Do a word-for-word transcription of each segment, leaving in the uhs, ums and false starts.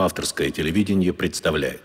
Авторское телевидение представляет.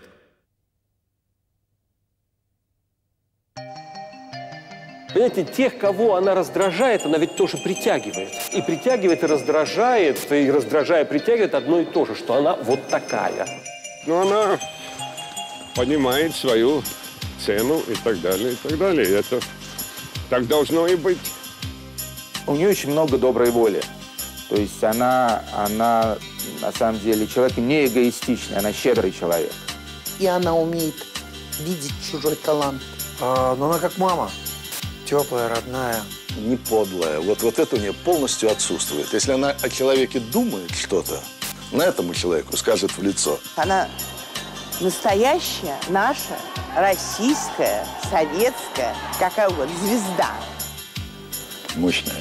Понимаете, тех, кого она раздражает, она ведь тоже притягивает. И притягивает, и раздражает, и раздражая, притягивает одно и то же, что она вот такая. Но она понимает свою цену и так далее, и так далее. Это так должно и быть. У нее очень много доброй воли. То есть она, она на самом деле человек не эгоистичный, она щедрый человек. И она умеет видеть чужой талант. А, но она как мама. Теплая, родная. Не подлая. Вот, вот это у нее полностью отсутствует. Если она о человеке думает что-то, на этому человеку скажет в лицо. Она настоящая, наша, российская, советская, какая вот звезда. Мощная.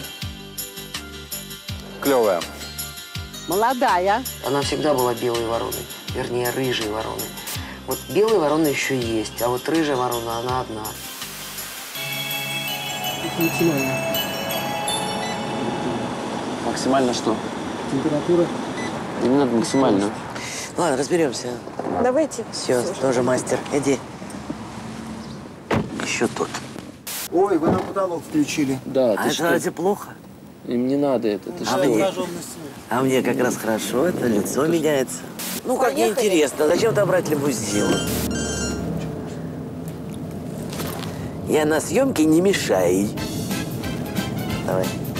Клевая. Молодая. Она всегда была белой вороной, вернее, рыжей вороной. Вот белая ворона еще есть, а вот рыжая ворона, она одна. Максимально. Максимально что? Температура. Не надо максимально. Ладно, разберемся. Давайте. Все, Все, тоже мастер. Иди. Еще тот. Ой, вы нам потолок включили. Да, А ты это что? разве плохо? Им не надо это. Ты А что? мне, а мне как раз хорошо, это лицо меняется. Ну, как неинтересно. Зачем-то брать лимузин? Я на съемке не мешай. Давай.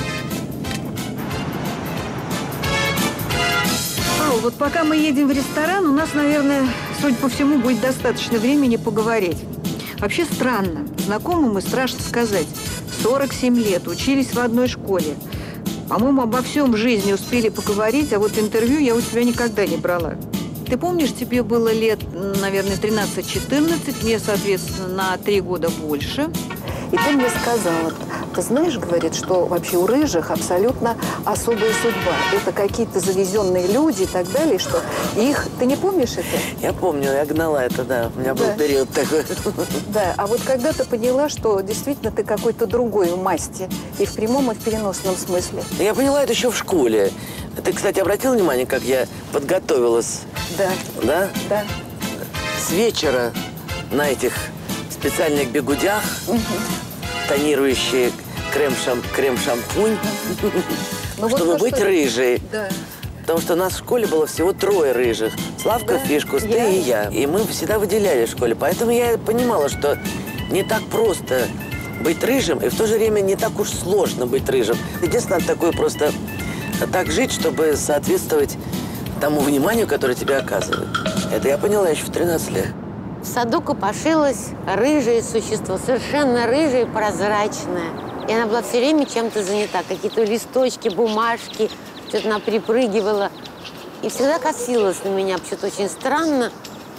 Павел, вот пока мы едем в ресторан, у нас, наверное, судя по всему, будет достаточно времени поговорить. Вообще странно. Знакомы мы, страшно сказать. сорок семь лет, учились в одной школе. По-моему, обо всем в жизни успели поговорить, а вот интервью я у тебя никогда не брала. Ты помнишь, тебе было лет, наверное, тринадцать-четырнадцать, мне, соответственно, на три года больше. И ты мне сказала, ты знаешь, говорит, что вообще у рыжих абсолютно особая судьба. Это какие-то завезенные люди и так далее, что их... Ты не помнишь это? Я помню, я гнала это, да. У меня был Да. период такой. Да, а вот когда ты поняла, что действительно ты какой-то другой масти, и в прямом, и в переносном смысле. Я поняла это еще в школе. Ты, кстати, обратил внимание, как я подготовилась? Да. Да? Да. С вечера на этих специальных бегудях, угу. тонирующие крем-шам, крем-шампунь, Ну, чтобы вот быть что... рыжей. Да. Потому что у нас в школе было всего трое рыжих. Славка, Да. Фишкус, ты Я. и я. И мы всегда выделяли в школе. Поэтому я понимала, что не так просто быть рыжим, и в то же время не так уж сложно быть рыжим. Единственное, надо такое просто так жить, чтобы соответствовать тому вниманию, которое тебе оказывают. Это я поняла еще в тринадцать лет. В саду копошилось рыжее существо, совершенно рыжее, прозрачное. И она была все время чем-то занята. Какие-то листочки, бумажки, что-то она припрыгивала. И всегда косилась на меня, почему-то очень странно.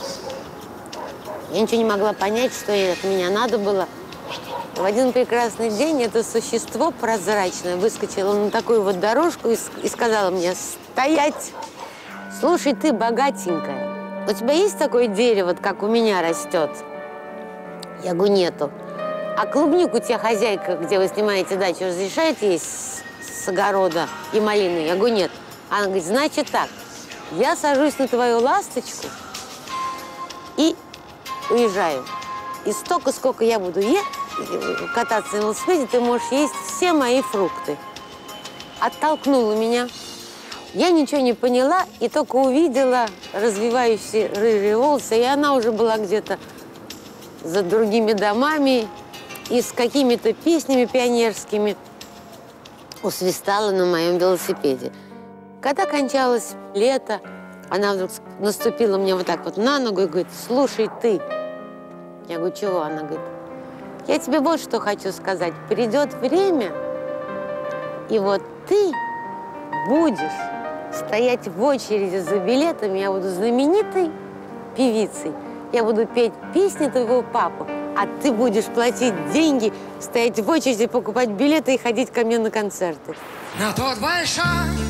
Я ничего не могла понять, что ей от меня надо было. В один прекрасный день это существо прозрачное выскочило на такую вот дорожку и, и сказала мне: «Стоять! Слушай, ты богатенькая. У тебя есть такое дерево, как у меня растет?» Я говорю: «Нету». «А клубнику тебе хозяйка, где вы снимаете дачу, разрешает есть с, с огорода и малины?» Я говорю: «Нет». Она говорит: «Значит так, я сажусь на твою ласточку и уезжаю. И столько, сколько я буду есть, кататься на велосипеде, ты можешь есть все мои фрукты». Оттолкнула меня. Я ничего не поняла и только увидела развивающие рыжие волосы, и она уже была где-то за другими домами и с какими-то песнями пионерскими усвистала на моем велосипеде. Когда кончалось лето, она вдруг наступила мне вот так вот на ногу и говорит: «Слушай, ты». Я говорю: «Чего?» Она говорит: «Я тебе вот что хочу сказать. Придет время, и вот ты будешь стоять в очереди за билетами, я буду знаменитой певицей, я буду петь песни твоего папы, а ты будешь платить деньги, стоять в очереди, покупать билеты и ходить ко мне на концерты». На тот большак,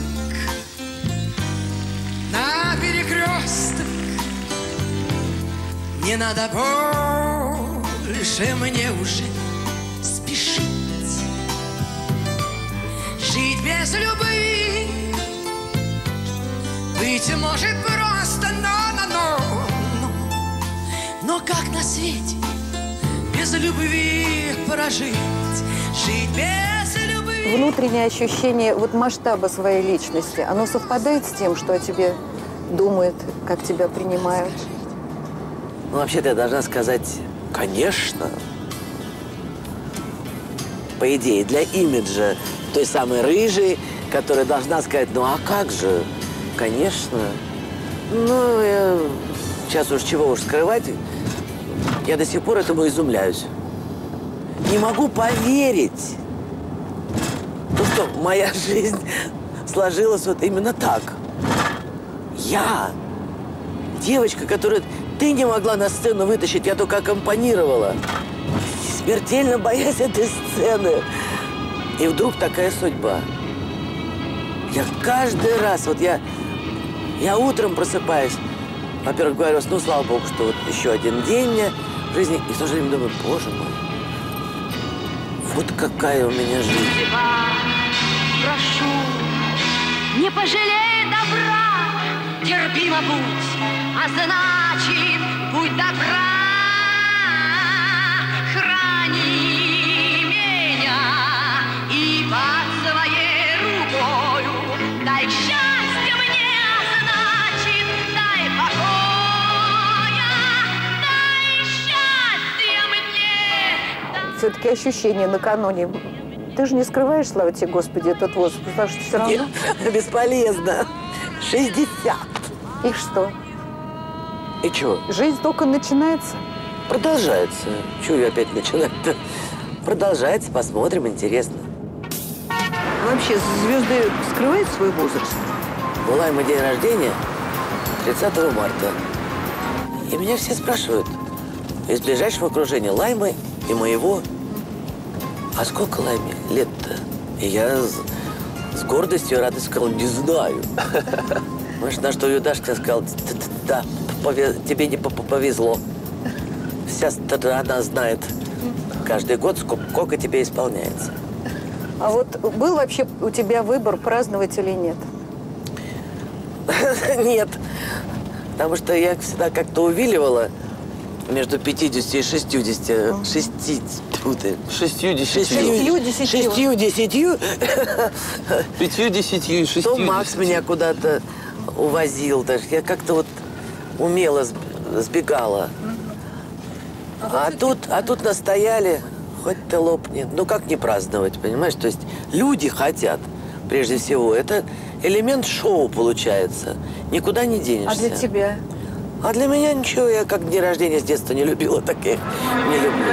на перекресток, не надо больше мне уже спешить. Жить без любви, быть может просто Но как на свете без любви прожить, жить без любви? Внутреннее ощущение вот масштаба своей личности, оно совпадает с тем, что о тебе думают, как тебя принимают? Ну, вообще-то я должна сказать, конечно. По идее, для имиджа той самой рыжей, которая должна сказать, ну а как же? Конечно. Ну, я... сейчас уж чего уж скрывать, я до сих пор этому изумляюсь. Не могу поверить, ну, что моя жизнь сложилась вот именно так. Я, девочка, которую ты не могла на сцену вытащить, я только аккомпанировала, смертельно боясь этой сцены. И вдруг такая судьба. Я каждый раз, вот я, я утром просыпаюсь, во-первых, говорю, ну, слава богу, что вот еще один день мне в жизни, и в то же время думаю, боже мой, вот какая у меня жизнь. Прошу, не пожалей добра, терпимо будь, а значит, будь добра. Храни меня и под своей рукою дай счастье мне, а значит, дай покоя, дай счастье мне. Все-таки ощущение накануне. Ты же не скрываешь, слава тебе, Господи, этот возраст, потому что все равно... Нет, бесполезно. шестьдесят. И что? И чего? Жизнь только начинается. Продолжается. Чего я опять начинать-то? Продолжается, посмотрим, интересно. Вообще, звезды скрывают свой возраст? У Лаймы день рождения тридцатого марта. И меня все спрашивают из ближайшего окружения Лаймы и моего, а сколько Лайме лет-то? И я с, с гордостью и радостью сказал, не знаю. Может, на что Юдашка сказал, да, тебе не повезло. Вся страна знает каждый год, сколько тебе исполняется. А вот был вообще у тебя выбор, праздновать или нет? Нет. Потому что я всегда как-то увиливала между пятьюдесятью и шестьюдесятью. Шести... Шестью-десятью. Шестью-десятью. Шестью-десятью. Пятью-десятью и шестью-десятью. То Макс меня куда-то увозил. Даже я как-то вот умело сбегала. А тут, а тут настояли, хоть ты лопни. Ну как не праздновать, понимаешь? То есть люди хотят, прежде всего. Это элемент шоу получается. Никуда не денешься. А для тебя? А для меня ничего. Я как дни рождения с детства не любила, так и не люблю.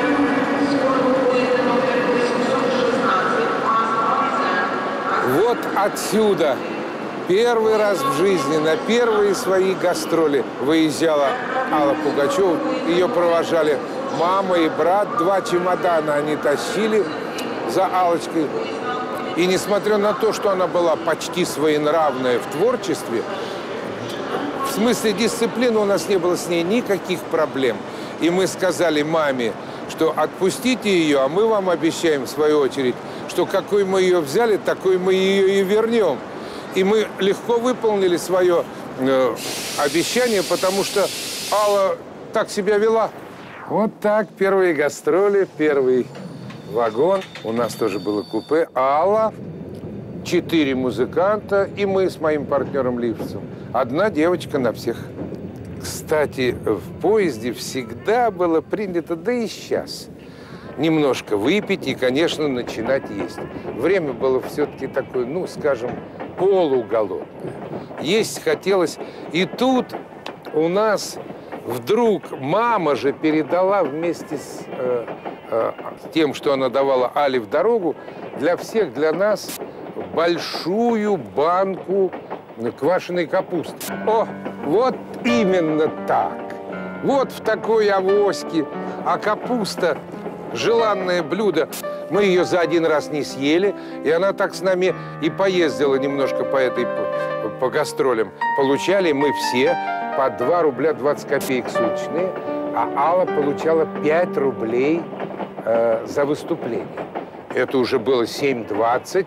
Вот отсюда первый раз в жизни на первые свои гастроли выезжала Алла Пугачева. Ее провожали мама и брат. Два чемодана они тащили за Аллочкой. И несмотря на то, что она была почти своенравная в творчестве, в смысле дисциплины у нас не было с ней никаких проблем. И мы сказали маме, что отпустите ее, а мы вам обещаем, в свою очередь, что какой мы ее взяли, такой мы ее и вернем. И мы легко выполнили свое э, обещание, потому что Алла так себя вела. Вот так, первые гастроли, первый вагон. У нас тоже было купе. Алла, четыре музыканта, и мы с моим партнером Лившицем. Одна девочка на всех. Кстати, в поезде всегда было принято, да и сейчас, немножко выпить и, конечно, начинать есть. Время было все-таки такое, ну, скажем, полуголодное. Есть хотелось. И тут у нас вдруг мама же передала вместе с э, э, тем, что она давала Але в дорогу, для всех, для нас большую банку квашеной капусты. О, вот именно так. Вот в такой авоське. А капуста – желанное блюдо. Мы ее за один раз не съели, и она так с нами и поездила немножко по этой, по, по гастролям. Получали мы все по два рубля двадцать копеек суточные, а Алла получала пять рублей э, за выступление. Это уже было семь двадцать.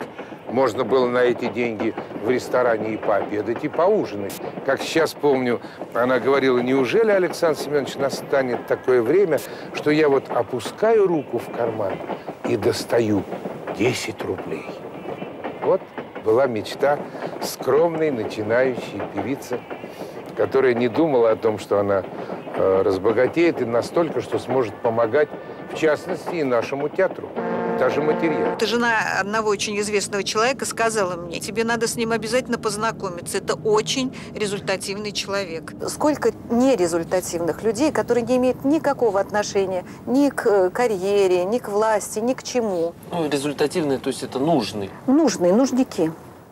Можно было на эти деньги в ресторане и пообедать, и поужинать. Как сейчас помню, она говорила, неужели, Александр Семенович, настанет такое время, что я вот опускаю руку в карман и достаю десять рублей. Вот была мечта скромной, начинающей певицы, которая не думала о том, что она э, разбогатеет и настолько, что сможет помогать, в частности, и нашему театру. Даже материал. Это жена одного очень известного человека сказала мне, тебе надо с ним обязательно познакомиться. Это очень результативный человек. Сколько нерезультативных людей, которые не имеют никакого отношения ни к карьере, ни к власти, ни к чему. Ну, результативный, то есть это нужный. Нужные, нужники.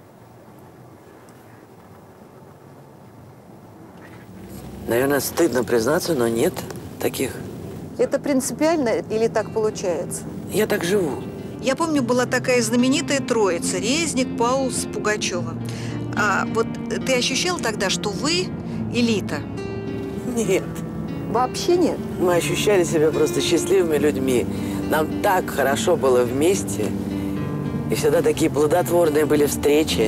Наверное, стыдно признаться, но нет таких. Это принципиально или так получается? Я так живу. Я помню, была такая знаменитая троица – Резник, Паулс, Пугачева. А вот ты ощущал тогда, что вы элита? Нет. Вообще нет? Мы ощущали себя просто счастливыми людьми. Нам так хорошо было вместе. И всегда такие плодотворные были встречи.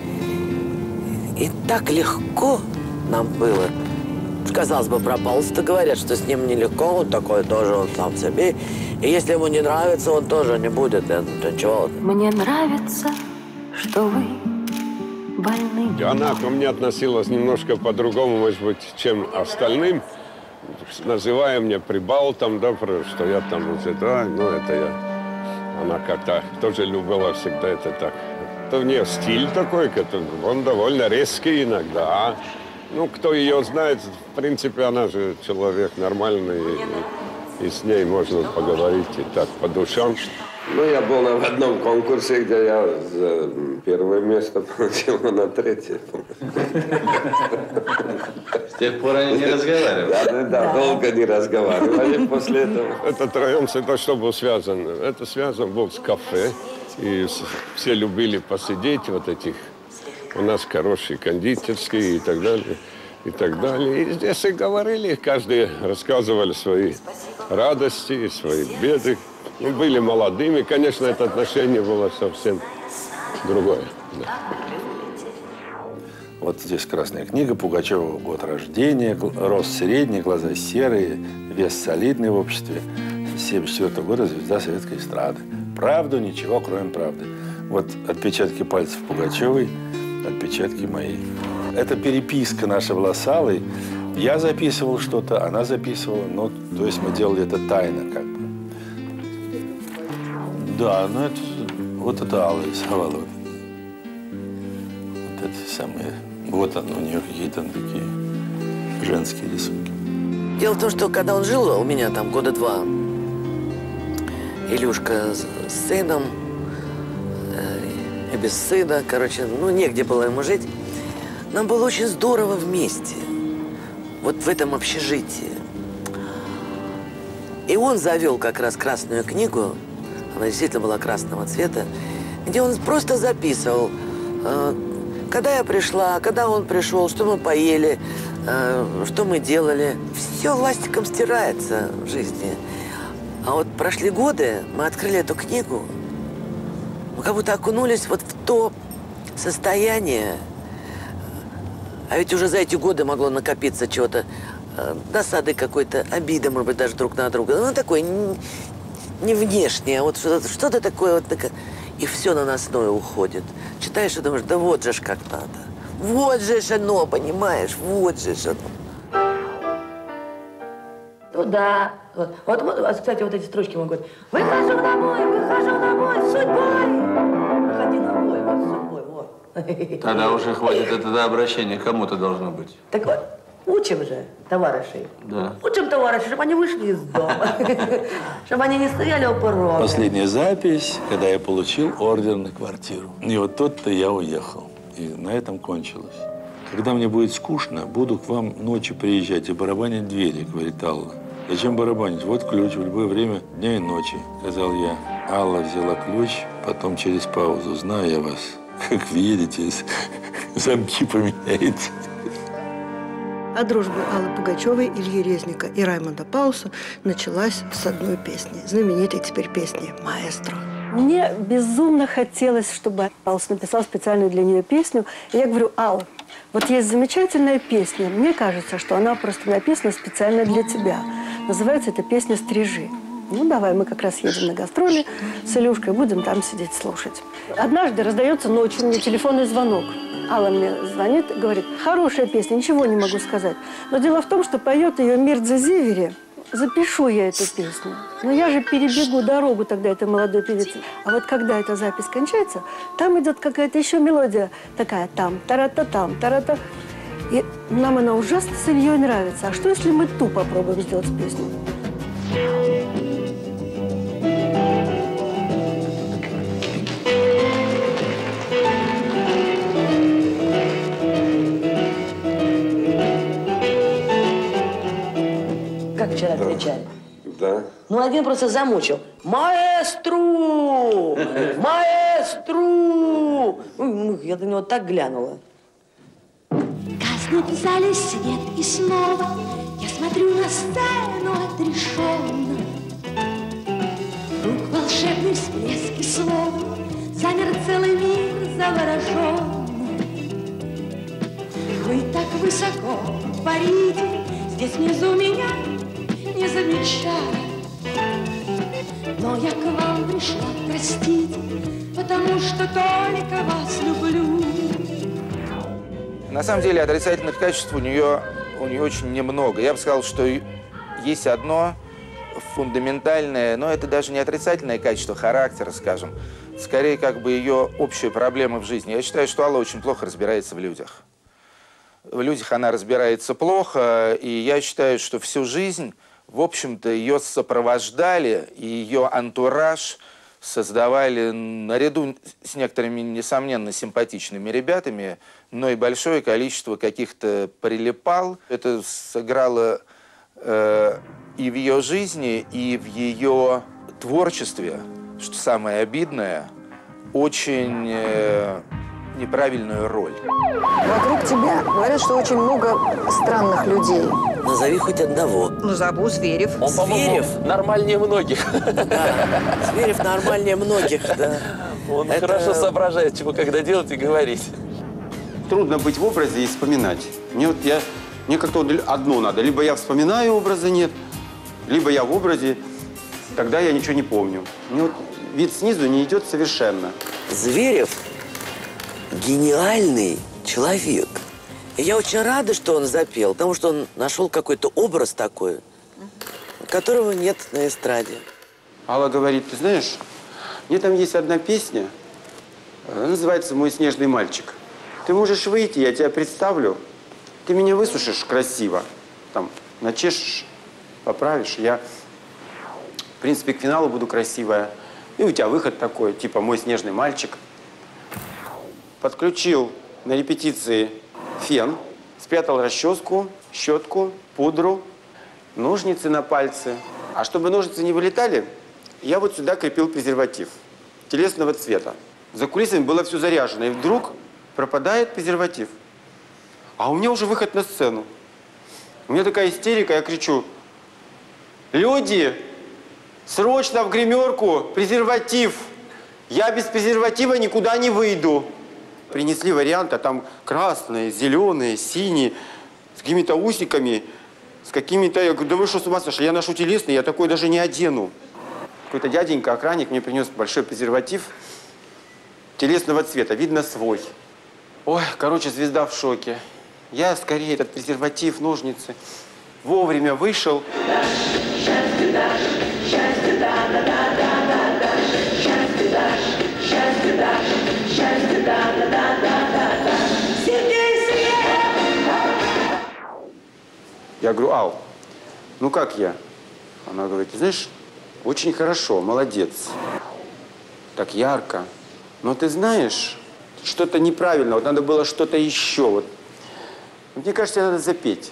И так легко нам было. Казалось бы, про Паулса говорят, что с ним нелегко, он такой тоже, он сам себе. И если ему не нравится, он тоже не будет. Это чего? Мне нравится, что вы больны. И она ко мне относилась немножко по-другому, может быть, чем остальным. Называя меня прибалтом, да, что я там, да, ну, это я. Она как-то тоже любила всегда это так. Это у нее стиль такой, он довольно резкий иногда. Ну, кто ее знает, в принципе, она же человек нормальный, и, и с ней можно поговорить и так по душам. Ну, я был на, в одном конкурсе, где я за первое место получил, а на третье. С тех пор они не разговаривали. Да, да, да, долго не разговаривали после этого. Этот район, это что был связан? Это связан был с кафе, и все любили посидеть вот этих. У нас хорошие кондитерские и так далее, и так далее. И здесь и говорили, каждый рассказывали свои радости, свои беды. Ну, были молодыми, конечно, это отношение было совсем другое. Да. Вот здесь красная книга, Пугачева, год рождения, рост средний, глаза серые, вес солидный в обществе. С семьдесят четвёртого года звезда советской эстрады. Правду, ничего, кроме правды. Вот отпечатки пальцев Пугачевой, отпечатки мои. Это переписка наша была с Аллой. Я записывал что-то, она записывала. Ну, то есть мы делали это тайно, как бы. Да, ну это вот это Алла рисовала. Вот эти самые. Вот он, у нее какие-то такие женские рисунки. Дело в том, что когда он жил у меня там года два, Илюшка с сыном, и без сына, короче, ну, негде было ему жить. Нам было очень здорово вместе, вот в этом общежитии. И он завел как раз красную книгу, она действительно была красного цвета, где он просто записывал, когда я пришла, когда он пришел, что мы поели, что мы делали. Все ластиком стирается в жизни. А вот прошли годы, мы открыли эту книгу, мы как будто окунулись вот в то состояние. А ведь уже за эти годы могло накопиться чего-то, досады какой-то, обиды, может быть, даже друг на друга. Ну, такое не, не внешнее, а вот что-то что такое вот такое. И все наносное уходит. Читаешь и думаешь, да вот же ж как надо. Вот же ж оно, понимаешь, вот же ж оно. Ну, да. Вот. Вот, вот, кстати, вот эти строчки могут. Выхожу на бой, выхожу на бой, с судьбой. Выходи на бой, вот, с судьбой, вот. Тогда уже хватит это обращение, кому-то должно быть. Так вот, учим же товарищей. Да. Учим товарищей, чтобы они вышли из дома. Чтобы они не стояли у порога. Последняя запись, когда я получил ордер на квартиру. И вот тот-то я уехал. И на этом кончилось. Когда мне будет скучно, буду к вам ночью приезжать и барабанить двери, говорит Алла. Зачем барабанить? Вот ключ в любое время дня и ночи, сказал я. Алла взяла ключ, потом через паузу. Знаю я вас, как въедете, замки поменяете. А дружба Аллы Пугачевой, Ильи Резника и Раймонда Паулса началась с одной песни, знаменитой теперь песни «Маэстро». Мне безумно хотелось, чтобы Алла написал специальную для нее песню. И я говорю: Алла, вот есть замечательная песня. Мне кажется, что она просто написана специально для тебя. Называется эта песня «Стрижи». Ну, давай, мы как раз едем на гастроли с Илюшкой, будем там сидеть слушать. Однажды раздается ночью мне телефонный звонок. Алла мне звонит и говорит: хорошая песня, ничего не могу сказать. Но дело в том, что поет ее Мирдзе Зивери. Запишу я эту песню. Но я же перебегу дорогу тогда этой молодой певице. А вот когда эта запись кончается, там идет какая-то еще мелодия такая: там, тарата-там, тарата. И нам она ужасно с Ильей нравится. А что, если мы ту попробуем сделать песню? Как вчера кричали? Да. Ну, один просто замучил. Маэстру! Маэстру! Ну, я на него так глянула. Гаснет в зале свет, и снова я смотрю на сцену отрешенно. Вдруг волшебный всплеск и слово, замер целый мир завороженно. Вы так высоко парите, здесь внизу меня не замечая. Но я к вам пришла, простите, потому что только вас люблю. На самом деле отрицательных качеств у нее, у нее очень немного. Я бы сказал, что есть одно фундаментальное, но это даже не отрицательное качество характера, скажем. Скорее, как бы ее общая проблема в жизни. Я считаю, что Алла очень плохо разбирается в людях. В людях она разбирается плохо, и я считаю, что всю жизнь, в общем-то, ее сопровождали, и ее антураж создавали наряду с некоторыми, несомненно, симпатичными ребятами, но и большое количество каких-то прилипал. Это сыграло э, и в ее жизни, и в ее творчестве, что самое обидное, очень э, неправильную роль. Вокруг тебя говорят, что очень много странных людей. Назови хоть одного. Назову Зверев. Он, по-моему, нормальнее многих. Да, Зверев нормальнее многих, да. Он Это... хорошо соображает, чего когда делать и говорить. Трудно быть в образе и вспоминать. Мне, вот я, мне как-то одно надо. Либо я вспоминаю, образа нет, либо я в образе, тогда я ничего не помню. Мне вот вид снизу не идет совершенно. Зверев гениальный человек. И я очень рада, что он запел, потому что он нашел какой-то образ такой, которого нет на эстраде. Алла говорит: ты знаешь, мне там есть одна песня, она называется «Мой снежный мальчик». Ты можешь выйти, я тебя представлю, ты меня высушишь красиво, там, начешешь, поправишь. Я, в принципе, к финалу буду красивая. И у тебя выход такой, типа «Мой снежный мальчик». Подключил на репетиции фен, спрятал расческу, щетку, пудру, ножницы на пальцы. А чтобы ножницы не вылетали, я вот сюда крепил презерватив телесного цвета. За кулисами было все заряжено, и вдруг пропадает презерватив. А у меня уже выход на сцену. У меня такая истерика, я кричу: люди, срочно в гримерку презерватив! Я без презерватива никуда не выйду. Принесли варианты, а там красные, зеленые, синие, с какими-то усиками, с какими-то... Я говорю: да вы что, с ума сошли? Я ношу телесный, я такой даже не одену. Какой-то дяденька, охранник, мне принес большой презерватив телесного цвета, видно свой. Ой, короче, звезда в шоке. Я скорее этот презерватив, ножницы, вовремя вышел. Счастье дашь, счастье да, да, да, да, да, да, счастье дашь, счастье дашь, счастье да, да, да, да, да, да. Сергей Свет! Я говорю: Ал, ну как я? Она говорит: ты знаешь, очень хорошо, молодец. Так ярко. Но ты знаешь, что-то неправильно, вот надо было что-то еще. Вот. Мне кажется, надо запеть.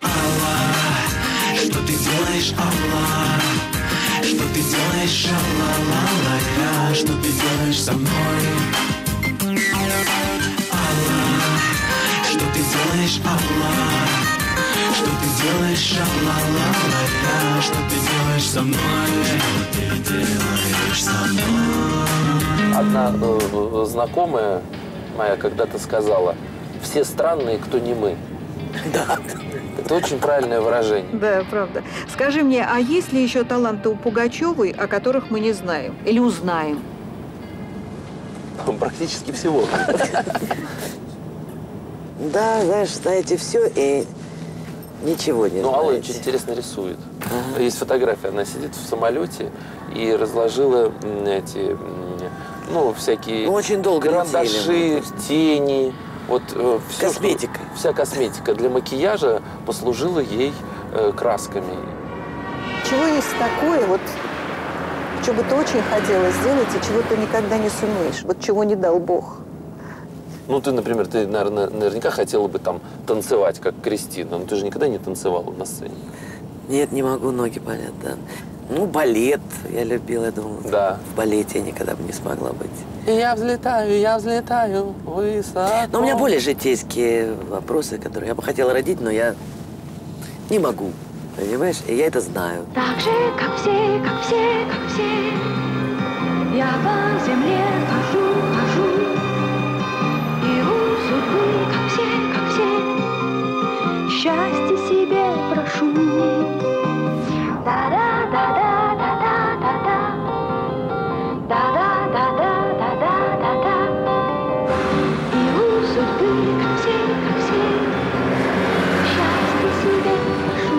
Алла, что ты делаешь, Алла? Что ты делаешь, Алла, что ты делаешь со мной? Алла, что ты делаешь, Алла? Что ты делаешь, ла-ла-ла-ла, что ты делаешь со мной, что ты делаешь со мной. Одна э, знакомая моя когда-то сказала: все странные, кто не мы. Да. Это очень правильное выражение. Да, правда. Скажи мне, а есть ли еще таланты у Пугачевой, о которых мы не знаем? Или узнаем? Практически всего. Да, знаешь, знаете все и ничего не Ну, Алла знаете. очень интересно рисует. Ага. Есть фотография, она сидит в самолете и разложила эти, ну, всякие ну, очень долго карандаши, тени. Вот, э, все, косметика. Что, вся косметика для макияжа послужила ей э, красками. Чего есть такое, вот, что бы ты очень хотела сделать, и чего ты никогда не сумеешь? Вот чего не дал Бог? Ну, ты, например, ты, наверное, наверняка хотела бы там танцевать, как Кристина, но ты же никогда не танцевала на сцене. Нет, не могу, ноги болят, да. Ну, балет я любила, я думала. Да. В балете я никогда бы не смогла быть. И я взлетаю, я взлетаю высоко. Но у меня более житейские вопросы, которые я бы хотела родить, но я не могу, понимаешь? И я это знаю. Так же, как все, как все, как все, я по земле хожу, хожу, и у судьбы, как все, как все, счастье себе прошу. Да-да-да-да-да-да-да-да, да-да-да-да-да-да-да, и у судьбы, как все, как все, счастье себе прошу.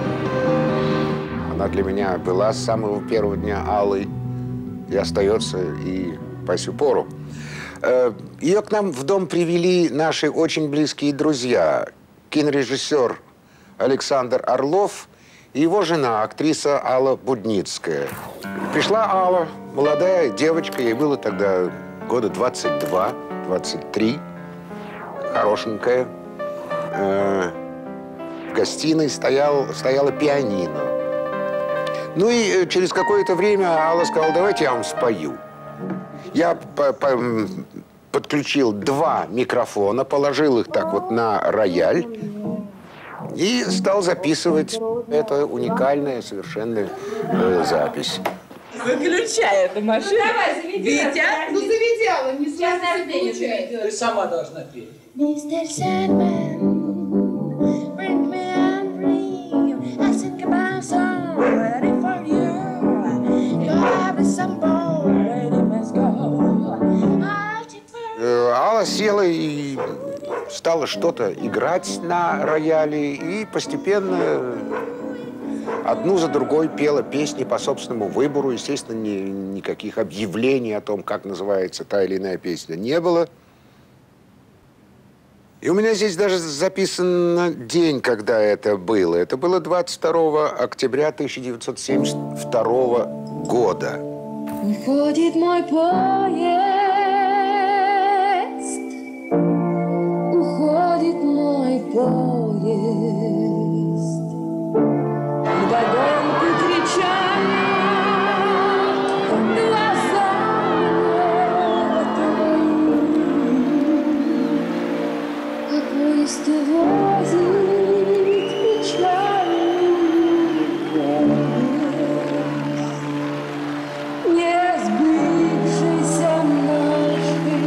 Она для меня была с самого первого дня Аллой и остается и по сю пору. Ее к нам в дом привели наши очень близкие друзья. Кинорежиссер Александр Орлов и его жена, актриса Алла Будницкая. Пришла Алла, молодая девочка, ей было тогда года двадцать два двадцать три, хорошенькая. В гостиной стоял, стояла пианино. Ну и через какое-то время Алла сказала: давайте я вам спою. Я по -по подключил два микрофона, положил их так вот на рояль и стал записывать. Это уникальная совершенно э, запись. Выключай эту машину. Давай, заведи. Витя, Ну, заведи, Алла, не сразу получается. Ты сама должна петь. Мистер Sandman, bring me a dream. I think about song ready for you. You have some ball ready, let's go. Э, Алла села и стала что-то играть на рояле и постепенно одну за другой пела песни по собственному выбору. Естественно, ни, никаких объявлений о том, как называется та или иная песня, не было. И у меня здесь даже записан день, когда это было. Это было двадцать второго октября тысяча девятьсот семьдесят второго года. Уходит мой поезд, уходит мой поезд. Вдогонку кричат глаза твои. А поезд увозит печальный Не сбывшейся нашей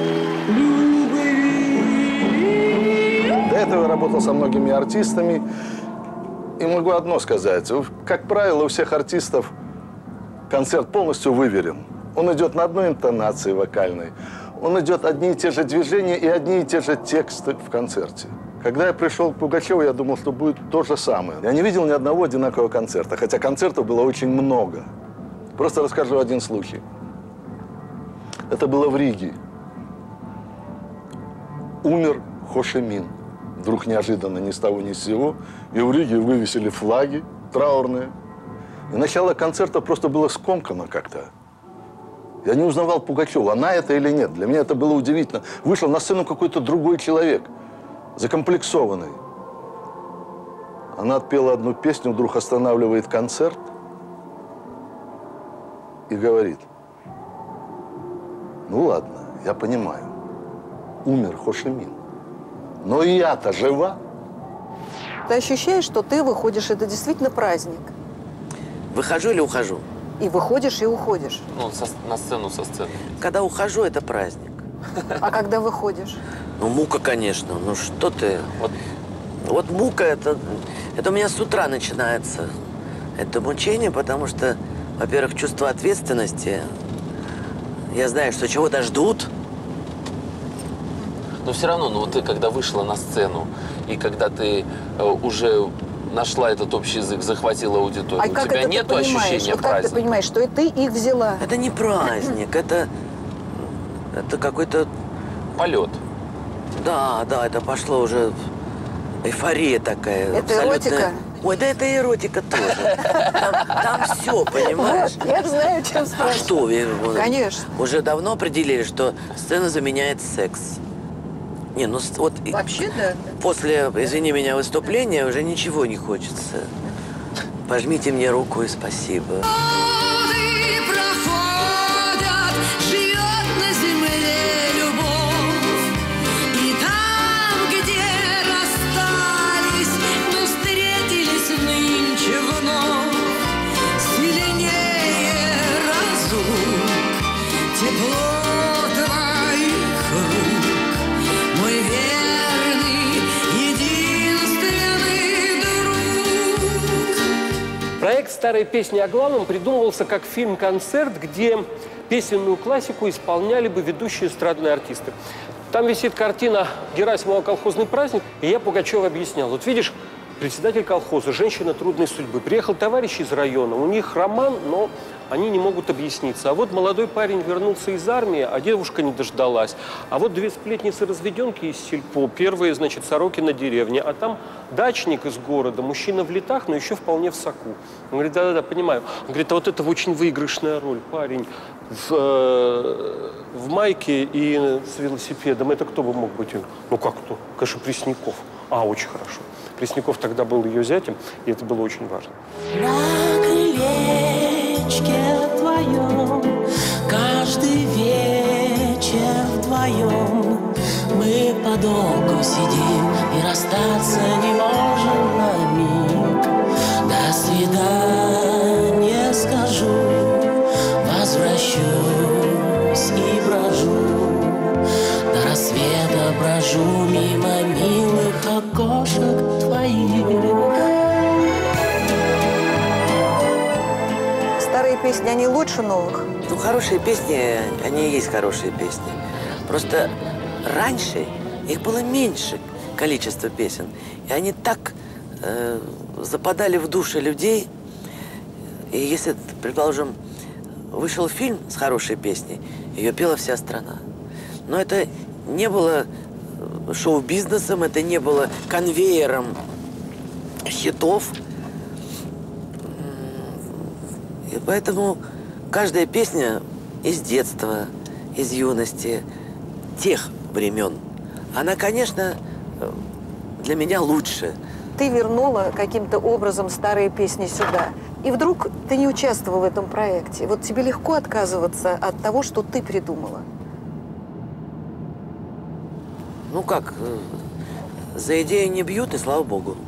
любви. До этого я работал со многими артистами. И могу одно сказать. Как правило, у всех артистов концерт полностью выверен. Он идет на одной интонации вокальной. Он идет одни и те же движения и одни и те же тексты в концерте. Когда я пришел к Пугачеву, я думал, что будет то же самое. Я не видел ни одного одинакового концерта, хотя концертов было очень много. Просто расскажу один случай. Это было в Риге. Умер Хо Ши Мин. Вдруг неожиданно, ни с того ни с сего. И в Риге вывесили флаги траурные. И начало концерта просто было скомкано как-то. Я не узнавал Пугачеву, она это или нет. Для меня это было удивительно. Вышел на сцену какой-то другой человек, закомплексованный. Она отпела одну песню, вдруг останавливает концерт и говорит: ну ладно, я понимаю, умер Хо Ши Мин, но и я-то жива. Ты ощущаешь, что ты выходишь, это действительно праздник. Выхожу или ухожу? И выходишь, и уходишь. Ну, со, на сцену, со сцены. Когда ухожу, это праздник. А когда выходишь? Ну, мука, конечно. Ну, что ты? Вот, вот мука, это, это у меня с утра начинается. Это мучение, потому что, во-первых, чувство ответственности. Я знаю, что чего-то ждут. Но все равно, ну вот ты когда вышла на сцену, и когда ты э, уже нашла этот общий язык, захватила аудиторию, А у как тебя это нет ты понимаешь? ощущения Вот как праздника? ты понимаешь, что и ты их взяла? Это не праздник, это, это какой-то… Полет. Да, да, это пошло уже эйфория такая. Это эротика? Ой, да это эротика тоже. Там, там все, понимаешь? Вот, я знаю, чем А спрашиваю. что? вы- Конечно. Уже давно определили, что сцена заменяет секс. Не, ну с- вот и- Вообще, да. после, извини меня, выступления уже ничего не хочется. Пожмите мне руку и спасибо. Живет на земле любовь, и там, где расстались, мы встретились нынче вновь. Сильнее разум, тепло твоих рук, мой верный, единственный друг. Проект «Старые песни о главном» придумывался как фильм-концерт, где песенную классику исполняли бы ведущие эстрадные артисты. Там висит картина Герасимова «Колхозный праздник», и я Пугачеву объяснял. Вот видишь, председатель колхоза, женщина трудной судьбы. Приехал товарищ из района, у них роман, но они не могут объясниться. А вот молодой парень вернулся из армии, а девушка не дождалась. А вот две сплетницы-разведенки из сельпо. Первые, значит, сороки на деревне, а там дачник из города, мужчина в летах, но еще вполне в соку. Он говорит, да-да-да, понимаю. Он говорит, а вот это очень выигрышная роль. Парень в, э, в майке и с велосипедом. Это кто бы мог быть? Ну как кто? Конечно, Пресняков. А, очень хорошо. Пресняков тогда был ее зятем, и это было очень важно. На крылечке твоем каждый вечер вдвоем мы подолгу сидим и расстаться не можем на миг. До свидания скажу, возвращусь и брожу. До рассвета брожу мимо милых окошек твоих. Старые песни, они лучше новых? Ну, хорошие песни, они и есть хорошие песни. Просто раньше их было меньше количество песен. И они так э, западали в души людей. И если, предположим, вышел фильм с хорошей песней, ее пела вся страна. Но это не было шоу-бизнесом, это не было конвейером хитов. И поэтому каждая песня из детства, из юности, тех времен, она, конечно, для меня лучше. Ты вернула каким-то образом старые песни сюда. И вдруг ты не участвовал в этом проекте. Вот тебе легко отказываться от того, что ты придумала. Ну как, за идею не бьют, и слава богу.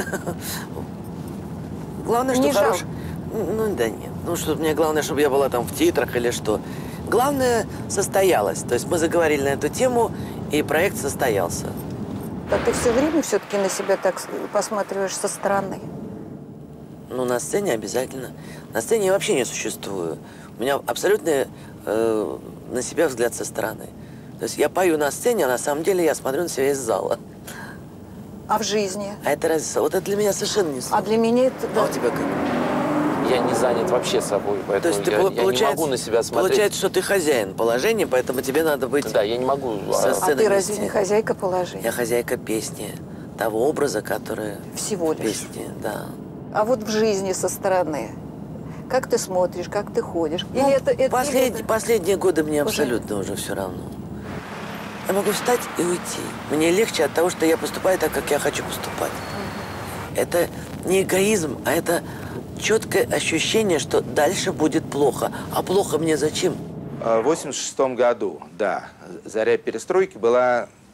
Главное, что Не хорош... жалко? Ну да нет. Ну что, мне главное, чтобы я была там в титрах или что. Главное, состоялось. То есть мы заговорили на эту тему, и проект состоялся. А ты все время все-таки на себя так посматриваешь со стороны? Ну, на сцене обязательно. На сцене я вообще не существую. У меня абсолютно э, на себя взгляд со стороны. То есть я пою на сцене, а на самом деле я смотрю на себя из зала. А в жизни? А это разница. Вот это для меня совершенно не сложно. А для меня это… А у тебя как? Я не занят вообще собой, поэтому То есть ты, я, я получается, не могу на себя смотреть. Получается, что ты хозяин положения, поэтому тебе надо быть… Да, я не могу. Со А сцены ты разве вести. не хозяйка положения? Я хозяйка песни, того образа, который… Всего лишь. Песни, да. А вот в жизни со стороны? Как ты смотришь, как ты ходишь? Или Ну, это, это, послед- или это- Последние годы мне Уже? абсолютно уже все равно. Я могу встать и уйти. Мне легче от того, что я поступаю так, как я хочу поступать. Это не эгоизм, а это четкое ощущение, что дальше будет плохо. А плохо мне зачем? В восемьдесят шестом году, да, заря перестройки была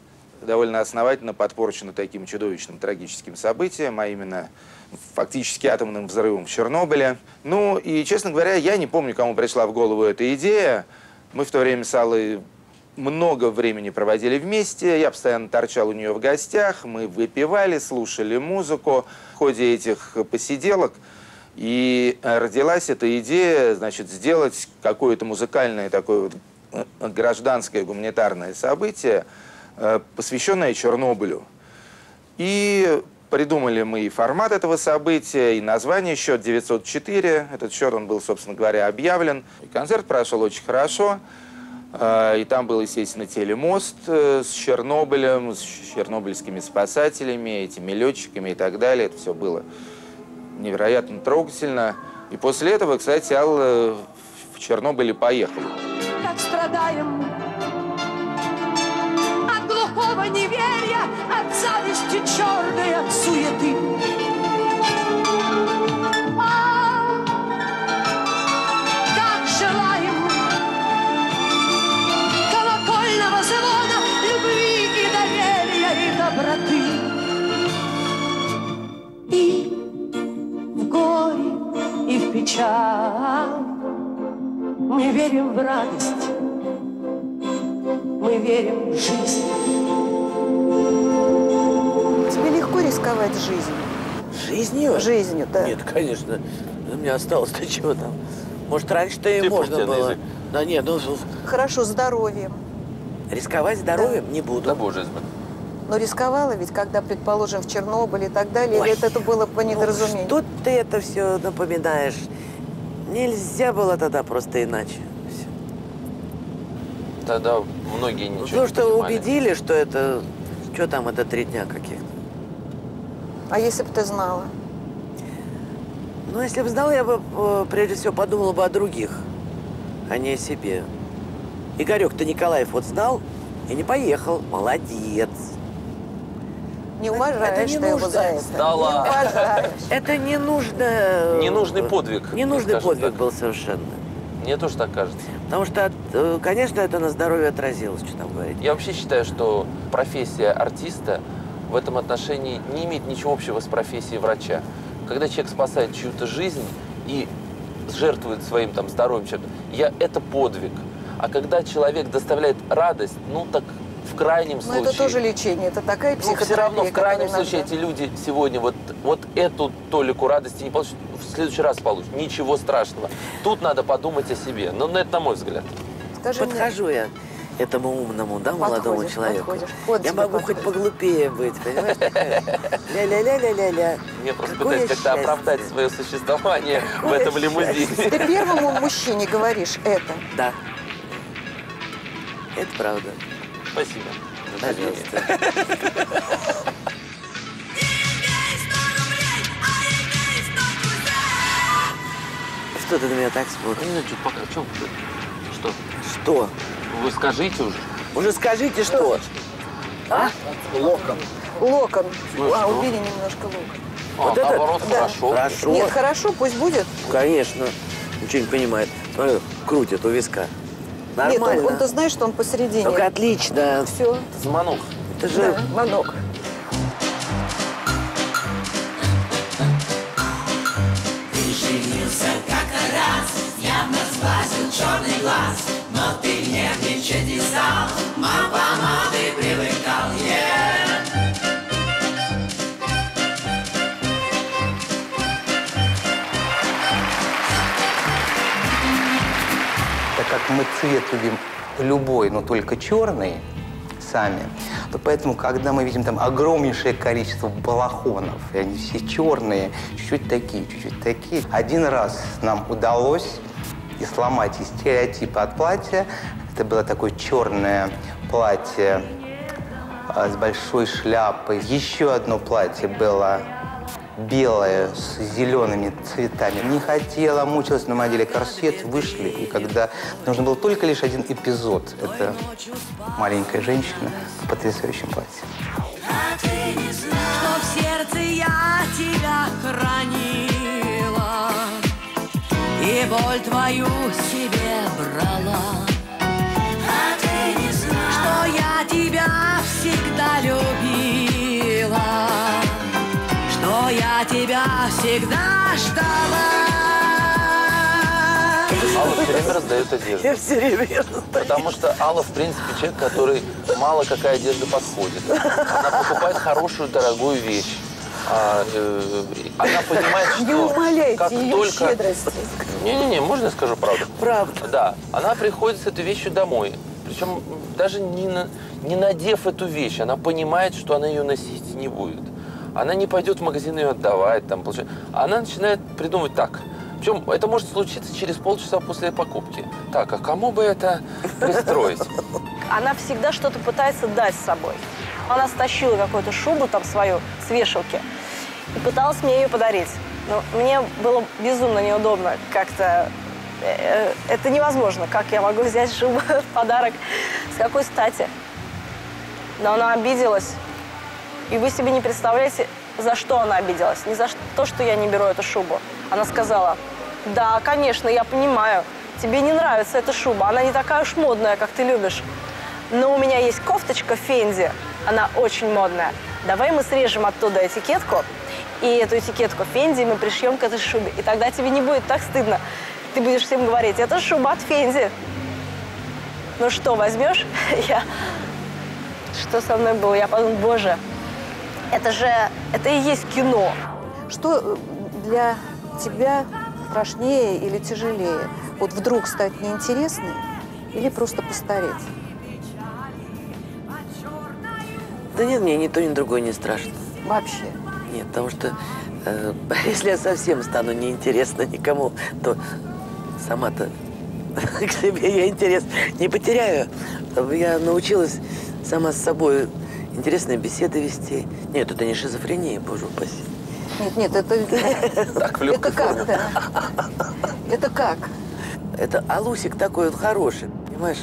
довольно основательно подпорчена таким чудовищным трагическим событием, а именно фактически атомным взрывом в Чернобыле. Ну и, честно говоря, я не помню, кому пришла в голову эта идея. Мы в то время с Аллой много времени проводили вместе, я постоянно торчал у нее в гостях, мы выпивали, слушали музыку. В ходе этих посиделок и родилась эта идея, значит, сделать какое-то музыкальное такое вот гражданское гуманитарное событие, посвященное Чернобылю. И придумали мы и формат этого события, и название «Счет девятьсот четыре». Этот счет, он был, собственно говоря, объявлен. И концерт прошел очень хорошо. И там был, естественно, телемост с Чернобылем, с чернобыльскими спасателями, этими летчиками и так далее. Это все было невероятно трогательно. И после этого, кстати, Алла в Чернобыле поехала. Как страдаем от глухого неверия, от зависти черной, от суеты. А, как желаем колокольного звона, любви и доверия, и доброты. И в горе, и в печаль мы верим в радость, мы верим в жизнь. Тебе легко рисковать жизнью? Жизнью? Жизнью, да. Нет, конечно. У меня осталось-то чего там. Может, раньше-то и Типа можно было. Да нет, ну... Хорошо, здоровьем. Рисковать здоровьем да. не буду. Да, боже мой. Но рисковала ведь, когда, предположим, в Чернобыле и так далее, Ой, или это, это было по недоразумению? Ну, что ты это все напоминаешь? Нельзя было тогда просто иначе. Все. Тогда многие ничего Ну, не что понимали. убедили, что это... Что там, это три дня каких-то. А если бы ты знала? Ну, если бы знала, я бы, прежде всего, подумала бы о других, а не о себе. Игорек-то Николаев вот знал и не поехал. Молодец. Не уважаешь это не ты его нужно. за это. Да не ладно. уважаешь. Это не нужно... Ненужный подвиг. Ненужный скажем подвиг так. был совершенно. Мне тоже так кажется. Потому что, э, конечно, это на здоровье отразилось, что там говорить. Я вообще считаю, что профессия артиста в этом отношении не имеет ничего общего с профессией врача. Когда человек спасает чью-то жизнь и жертвует своим там здоровьем, чем-то, я, это подвиг. А когда человек доставляет радость, ну так в крайнем Но случае... это тоже лечение, это такая Ну, психотерапия. все равно в крайнем которая случае иногда- эти люди сегодня вот, вот эту толику радости не получат, в следующий раз получат. Ничего страшного. Тут надо подумать о себе. Ну, это на мой взгляд. Скажи мне, Подхожу я этому умному, да, молодому Подходишь, человеку. подходишь. Вот Я тебе могу хоть подходишь. поглупее быть, понимаешь? такая. Ля-ля-ля-ля-ля-ля. Мне просто Какое пытаюсь как-то счастье. оправдать свое существование в Какое этом лимузине. ты первому мужчине говоришь это. Да. Это правда. Спасибо. за доверие. Пожалуйста. Что ты на меня так смотришь? Ну, чуть пока. Что? Что? Что? Вы скажите уже. Уже скажите, что? А? Локон. Локон. Ну, а, что? убери немножко локон. А, Вот это? наоборот, Да. хорошо. Хорошо. Нет, хорошо, пусть будет. Конечно. Ничего не понимает. Смотри, крутит у виска. Нормально. Нет, он, он-то знает, что он посередине. Только отлично. Все. Звонок. Это же... Да, манок. Ты женился как-то раз, явно сглазил черный глаз, но ты нервничать не стал, мало помады привыкал, yeah. Так как мы цвет любим любой, но только черный сами, то поэтому, когда мы видим там огромнейшее количество балахонов, и они все черные, чуть-чуть такие, чуть-чуть такие, один раз нам удалось и сломать и стереотипы от платья. Это было такое черное платье а, с большой шляпой. Еще одно платье было белое с зелеными цветами. Не хотела, мучилась, но мы одели корсет, вышли. И когда нужно было только лишь один эпизод, это маленькая женщина в потрясающем платье. Что в сердце я тебя хранила и боль твою себе брала. Что я тебя всегда я всегда ждала. Алла все время раздает одежду. Я все время Потому что Алла, в принципе, человек, который мало какая одежда подходит. Она покупает хорошую, дорогую вещь. А, э, она понимает, что Не умаляйте как ее только... щедрости. Не-не-не, можно я скажу правду? Правда. Да. Она приходит с этой вещью домой. Причем даже не, на, не надев эту вещь, она понимает, что она ее носить не будет. Она не пойдет в магазин ее отдавать. Там, получать. Она начинает придумывать так. Причем это может случиться через полчаса после покупки. Так, а кому бы это пристроить? Она всегда что-то пытается дать с собой. Она стащила какую-то шубу там свою с вешалки и пыталась мне ее подарить. Но мне было безумно неудобно как-то. Это невозможно. Как я могу взять шубу в подарок? С какой стати? Но она обиделась. И вы себе не представляете, за что она обиделась. Не за то, что я не беру эту шубу. Она сказала: да, конечно, я понимаю, тебе не нравится эта шуба, она не такая уж модная, как ты любишь. Но у меня есть кофточка Фенди, она очень модная. Давай мы срежем оттуда этикетку, и эту этикетку Фенди мы пришьем к этой шубе. И тогда тебе не будет так стыдно. Ты будешь всем говорить: это шуба от Фенди. Ну что, возьмешь? Я... Что со мной было? Я подумала: боже, это же, это и есть кино. Что для тебя страшнее или тяжелее? Вот вдруг стать неинтересной или просто постареть? Да нет, мне ни то, ни другое не страшно. Вообще? Нет, потому что э, если я совсем стану неинтересна никому, то сама-то к себе я интерес не потеряю. Я научилась сама с собой интересные беседы вести. Нет, это не шизофрения, боже упаси. Нет, нет, это... Так, в это как, да? Это как? Это Алусик такой, он хороший, понимаешь?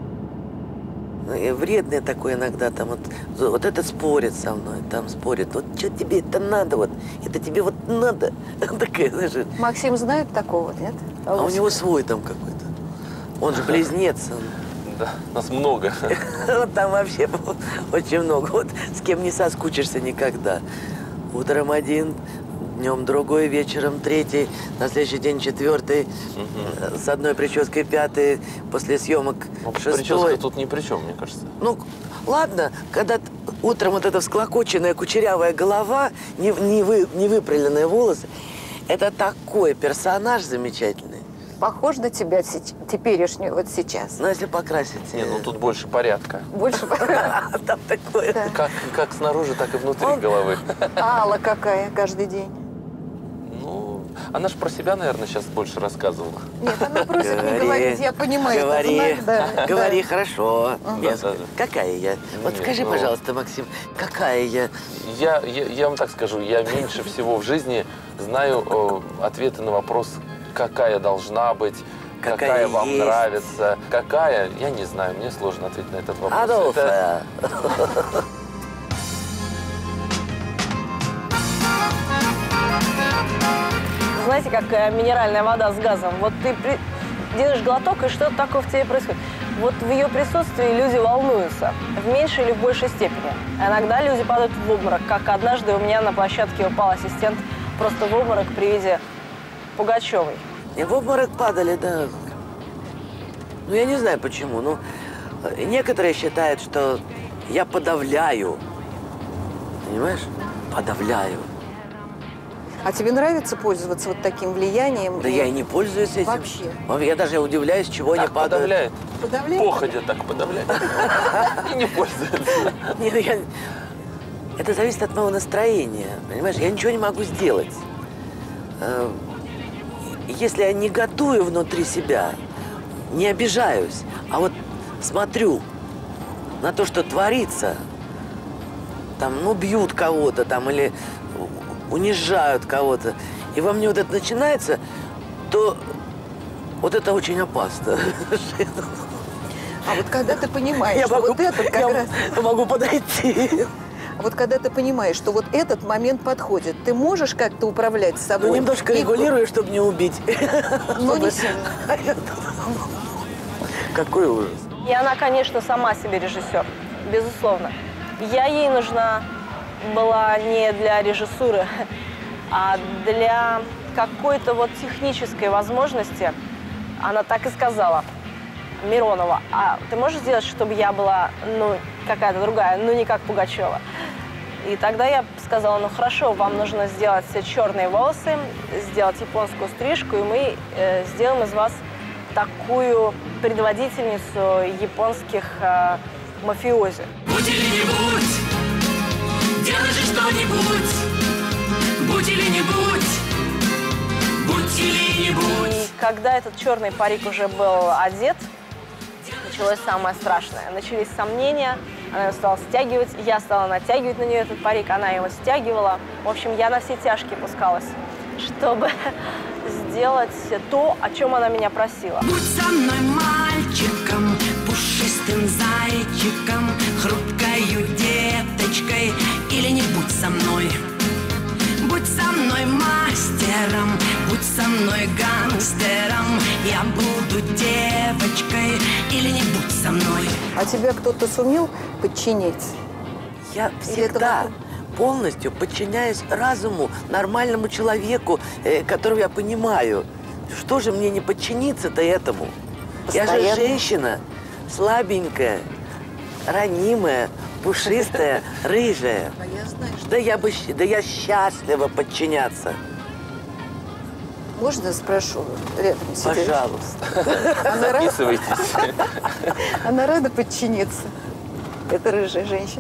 И вредный такой иногда, там вот, вот это спорит со мной, там спорит. Вот что тебе это надо, вот, это тебе вот надо. Такая, знаешь, Максим знает такого, нет? а у него свой там какой-то. Он же близнец. Он. Да, нас много. Вот там вообще очень много. Вот с кем не соскучишься никогда. Утром один, днем другой, вечером третий, на следующий день четвертый, угу. С одной прической пятый, после съемок ну, шестой. Прическа тут ни при чем, мне кажется. Ну, ладно, когда утром вот эта всклокоченная кучерявая голова, не, не, вы, не выпряленные волосы, это такой персонаж замечательный. Похож на тебя теперешнюю вот сейчас? Ну, если покрасить. Не, ну тут больше порядка. Больше порядка? Там такое. Как, как снаружи, так и внутри головы. Алла какая каждый день? Ну, она же про себя, наверное, сейчас больше рассказывала. Нет, она просит не говорить, я понимаю. Говори, да, говори да. хорошо. Угу. Я, Да, да. Какая я? Вот Нет, скажи, ну, пожалуйста, Максим, какая я? Я, я? Я вам так скажу, я меньше всего в жизни знаю э, ответы на вопрос, какая должна быть, какая, какая вам есть. Нравится, какая, я не знаю, мне сложно ответить на этот вопрос. Адольф. Это... Знаете, как минеральная вода с газом. Вот ты при... делаешь глоток, и что-то такое в тебе происходит. Вот в ее присутствии люди волнуются в меньшей или в большей степени. А иногда люди падают в обморок, как однажды у меня на площадке упал ассистент просто в обморок при виде Пугачевой. И в обморок падали, да. Ну, я не знаю почему. Ну, некоторые считают, что я подавляю. Понимаешь? Подавляю. А тебе нравится пользоваться вот таким влиянием? Да и... я и не пользуюсь этим. Вообще? Я даже удивляюсь, чего так они падают. Подавляет. Подавляет? Походя так подавляет. И не пользуется. Это зависит от моего настроения. Понимаешь? Я ничего не могу сделать. Если я негодую внутри себя, не обижаюсь, а вот смотрю на то, что творится, там, ну, бьют кого-то там или унижают кого-то, и во мне вот это начинается, то вот это очень опасно. А вот когда ты понимаешь, я что могу, вот это как я раз... могу подойти. Вот когда ты понимаешь, что вот этот момент подходит, ты можешь как-то управлять собой? Ну, немножко и... регулирую, чтобы не убить. Но не сильно. Какой ужас. И она, конечно, сама себе режиссер, безусловно. Я ей нужна была не для режиссуры, А для какой-то вот технической возможности она так и сказала: Миронова, а ты можешь сделать, чтобы я была, ну, какая-то другая, ну, не как Пугачева? И тогда я сказала: ну, хорошо, вам нужно сделать все черные волосы, сделать японскую стрижку, и мы э, сделаем из вас такую предводительницу японских э, мафиози. Будь или не будь, делай же что-нибудь. Будь или не будь, будь или не будь. И когда этот черный парик уже был одет, началось самое страшное. Начались сомнения, она его стала стягивать, я стала натягивать на нее этот парик, она его стягивала. В общем, я на все тяжкие пускалась, чтобы сделать то, о чем она меня просила. Будь со мной мальчиком, пушистым зайчиком, хрупкою деточкой, или не будь со мной. Будь со мной мастером, будь со мной гангстером, я буду девочкой, или не будь со мной. А тебя кто-то сумел подчинить? Я всегда полностью подчиняюсь разуму, нормальному человеку, э, которого я понимаю. Что же мне не подчиниться-то этому? Постоянно. Я же женщина, слабенькая, ранимая, пушистая, рыжая. А я знаю, что... Да я бы, щ- да я счастлива подчиняться. Можно спрошу рядом сидеть? Пожалуйста. Она рада? Записывайтесь. Она рада подчиниться? Это рыжая женщина.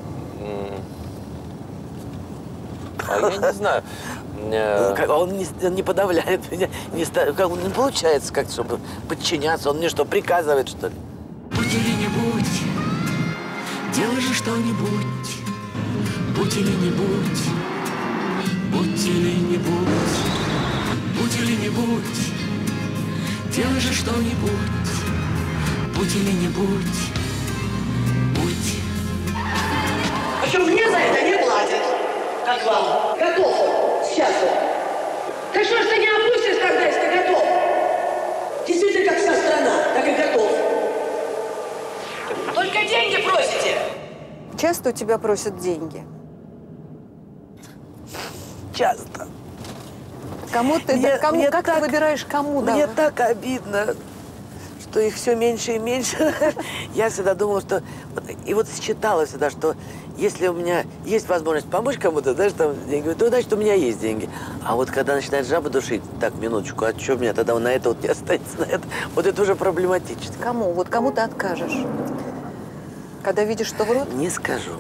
А я не знаю. Ну, как- Он не, он не подавляет меня, не, ста- как, он не получается как-то, чтобы подчиняться. Он мне что, приказывает, что ли? Будь или не будь, делай же что-нибудь. Будь или не будь, будь или не будь, будь или не будь, делай же что-нибудь. Будь или не будь, будь. Причем мне за это не платят. Как вам? Готов он. Сейчас он. Так что ж ты не опустишь тогда, если ты готов? Действительно, как вся страна, так и готов. Только деньги просите. Часто у тебя просят деньги? Часто. Кому ты, Мне- да кому, мне как так- ты выбираешь, кому Мне давать? так обидно, что их все меньше и меньше. Я всегда думала, что... вот- И вот считала всегда, что если у меня есть возможность помочь кому-то, знаешь, там деньги, то значит, у меня есть деньги. А вот когда начинает жаба душить, так, минуточку, а что у меня тогда на это вот не останется, на это? Вот это уже проблематично. Кому? Вот кому ты откажешь? Когда видишь, что врут? Не скажу.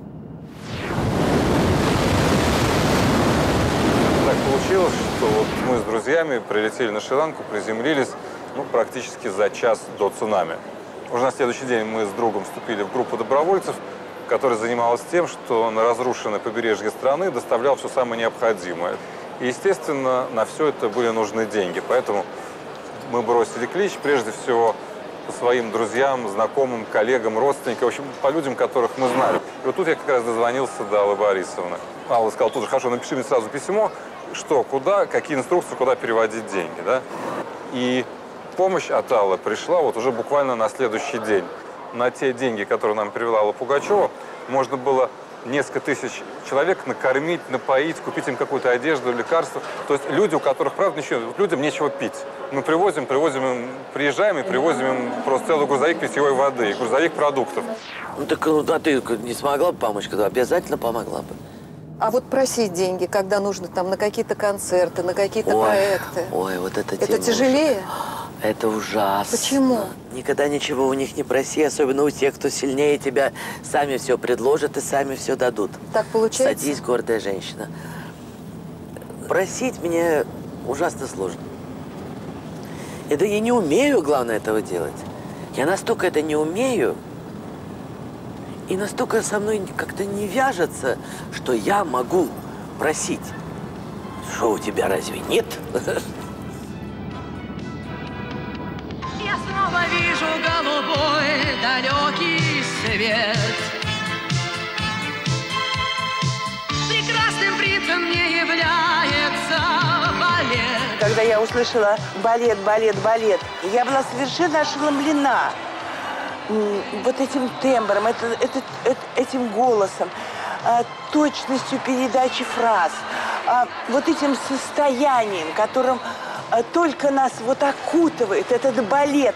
Так получилось, что вот мы с друзьями прилетели на Шри-Ланку, приземлились ну, практически за час до цунами. Уже на следующий день мы с другом вступили в группу добровольцев, которая занималась тем, что на разрушенное побережье страны доставлял все самое необходимое. И, естественно, на все это были нужны деньги. Поэтому мы бросили клич, прежде всего, по своим друзьям, знакомым, коллегам, родственникам, в общем, по людям, которых мы знали. И вот тут я как раз дозвонился до Аллы Борисовны. Алла сказала: тут же, хорошо, напиши мне сразу письмо, что, куда, какие инструкции, куда переводить деньги, да? И помощь от Аллы пришла вот уже буквально на следующий день. На те деньги, которые нам перевела Алла Пугачева, можно было несколько тысяч человек накормить, напоить, купить им какую-то одежду, лекарства. То есть люди, у которых, правда, ничего, вот людям нечего пить. Мы привозим, привозим им, приезжаем и привозим им просто целый грузовик питьевой воды, грузовик продуктов. Ну так, ну, а ты не смогла бы помочь, когда обязательно помогла бы. А вот просить деньги, когда нужно там на какие-то концерты, на какие-то Ой, проекты. Ой, вот это Это тема тяжелее? уже. Это ужасно. Почему? Никогда ничего у них не проси, особенно у тех, кто сильнее тебя. Сами все предложат и сами все дадут. Так получается? Садись, гордая женщина. Просить мне ужасно сложно. Это я не умею, главное, этого делать. Я настолько это не умею, и настолько со мной как-то не вяжется, что я могу просить. Что, у тебя разве нет? Я снова вижу голубой далекий свет. Прекрасным принцем мне является балет. Когда я услышала балет, балет, балет, я была совершенно ошеломлена м, вот этим тембром, это, это- это- этим голосом, а, точностью передачи фраз, а, вот этим состоянием, которым а, только нас вот окутывает этот балет.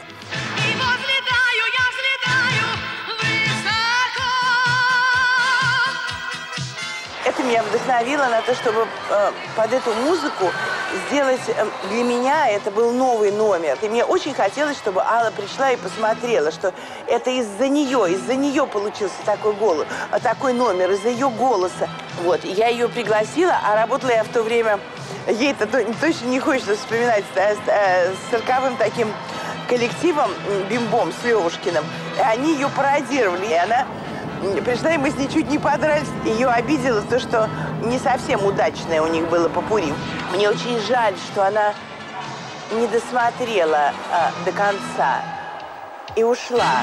Это меня вдохновило на то, чтобы э, под эту музыку сделать э, для меня, это был новый номер. И мне очень хотелось, чтобы Алла пришла и посмотрела, что это из-за нее, из-за нее получился такой голос, такой номер, из-за ее голоса. Вот, я ее пригласила, а работала я в то время, ей-то точно не хочется вспоминать, с, с цирковым таким коллективом «Бим-бом» с Левушкиным. И они ее пародировали, и она... Пришла, и мы с ней чуть не подрались. Ее обидело то, что не совсем удачное у них было попурри. Мне очень жаль, что она не досмотрела а, до конца и ушла.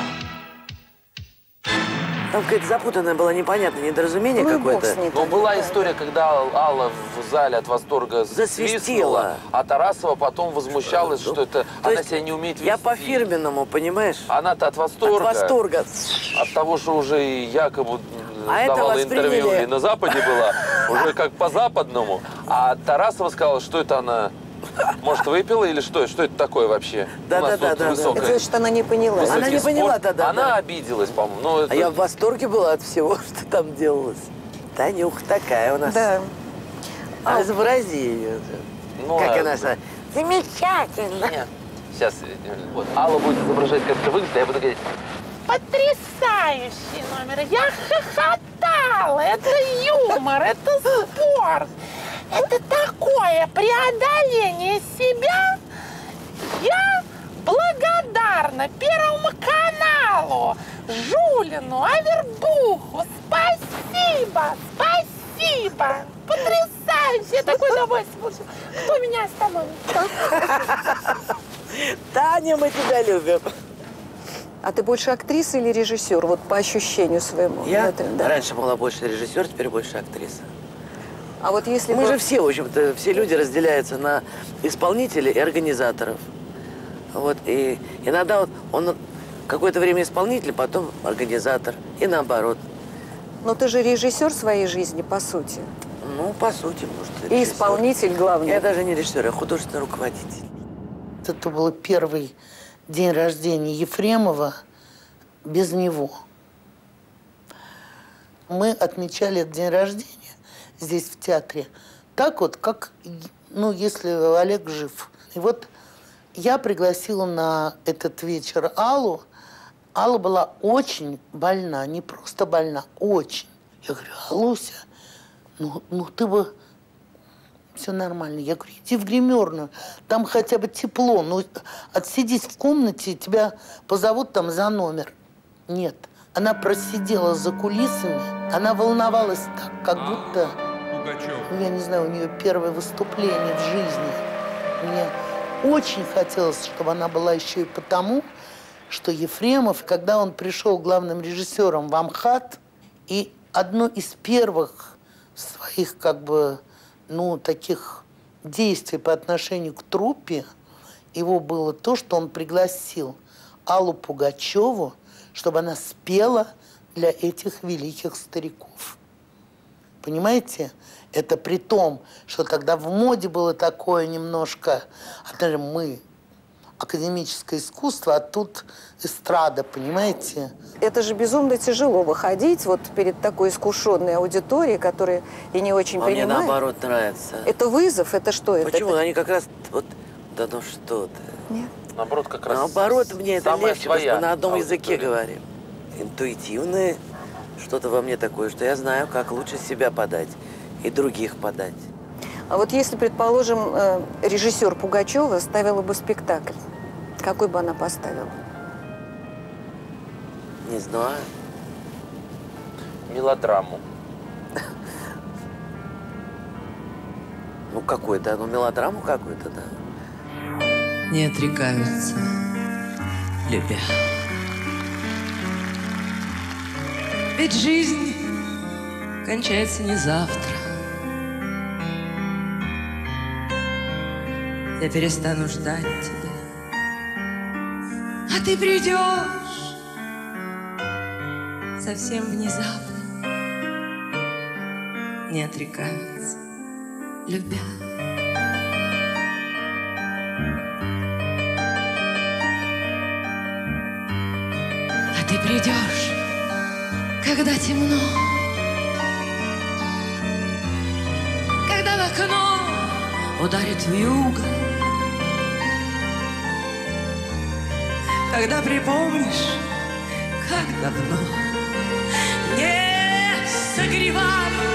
Там какая-то запутанная была, непонятное недоразумение Ну, какое-то. Но была история, когда Алла в зале от восторга Засвистела. свистнула, а Тарасова потом возмущалась, что это То она есть себя не умеет вести. Я по-фирменному, понимаешь? Она-то от восторга. От восторга. От того, что уже якобы А это давала восприняли. интервью и на Западе была, уже как по-западному. А Тарасова сказала, что это она... Может, выпила или что? Что это такое вообще? Да, У нас да, да, тут да, высокая- Это значит, она не поняла. высокий Она не поняла спорт. тогда, Она да. обиделась, по-моему. Ну, это- А я в восторге была от всего, что там делалось. Танюха такая у нас. Да. А изобрази ее. Ну, Как а- она сказала? Замечательно. Сейчас, вот, Алла будет изображать, как это выглядит, а я буду говорить, Потрясающий номер. Я хохотала. Это юмор, это спорт. Это такое преодоление себя. Я благодарна Первому каналу, Жулину, Авербуху. Спасибо, спасибо. Потрясающе. Я такой удовольствие получила. Кто меня остановит? Таня, мы тебя любим. А ты больше актриса или режиссер? Вот по ощущению своему. Я Это, да. раньше была больше режиссер, теперь больше актриса. А вот если Мы бы- же все, в общем-то, все люди разделяются на исполнителей и организаторов. Вот, и иногда вот он какое-то время исполнитель, потом организатор, и наоборот. Но ты же режиссер своей жизни, по сути. Ну, по сути, может, И режиссер. исполнитель главный. Я даже не режиссер, я художественный руководитель. Это был первый день рождения Ефремова без него. Мы отмечали этот день рождения здесь, в театре, так вот, как, ну, если Олег жив. И вот я пригласила на этот вечер Аллу. Алла была очень больна, не просто больна, очень. Я говорю, Аллуся, ну, ну ты бы... Все нормально. Я говорю, иди в гримерную, там хотя бы тепло. Ну, отсидись в комнате, тебя позовут там за номер. Нет. Она просидела за кулисами, она волновалась так, как будто... Ну, я не знаю, у нее первое выступление в жизни. Мне очень хотелось, чтобы она была еще и потому, что Ефремов, когда он пришел главным режиссером в Амхат, и одно из первых своих, как бы, ну, таких действий по отношению к труппе его было то, что он пригласил Аллу Пугачеву, чтобы она спела для этих великих стариков. Понимаете? Это при том, что тогда в моде было такое немножко, а даже мы, академическое искусство, а тут эстрада, понимаете? Это же безумно тяжело выходить вот перед такой искушенной аудиторией, которая и не очень А мне понимает. наоборот нравится. Это вызов, это что? Это- Почему? Это... Они как раз вот, да ну что ты. Нет. Наоборот, как раз Наоборот, мне это самая легче, потому что своя мы на одном аудитория. языке говорим. Интуитивное что-то во мне такое, что я знаю, как лучше себя подать и других подать. А вот если, предположим, э, режиссер Пугачева ставила бы спектакль, какой бы она поставила? Не знаю. Мелодраму. Ну, какой-то, ну, мелодраму какую-то, да. Не отрекаются, любя. Ведь жизнь кончается не завтра. Я перестану ждать тебя, а ты придешь совсем внезапно. Не отрекаются, любя. А ты придешь, когда темно, когда в окно ударит вьюга, когда припомнишь, как давно не согревали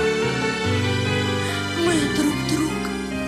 мы друг друга.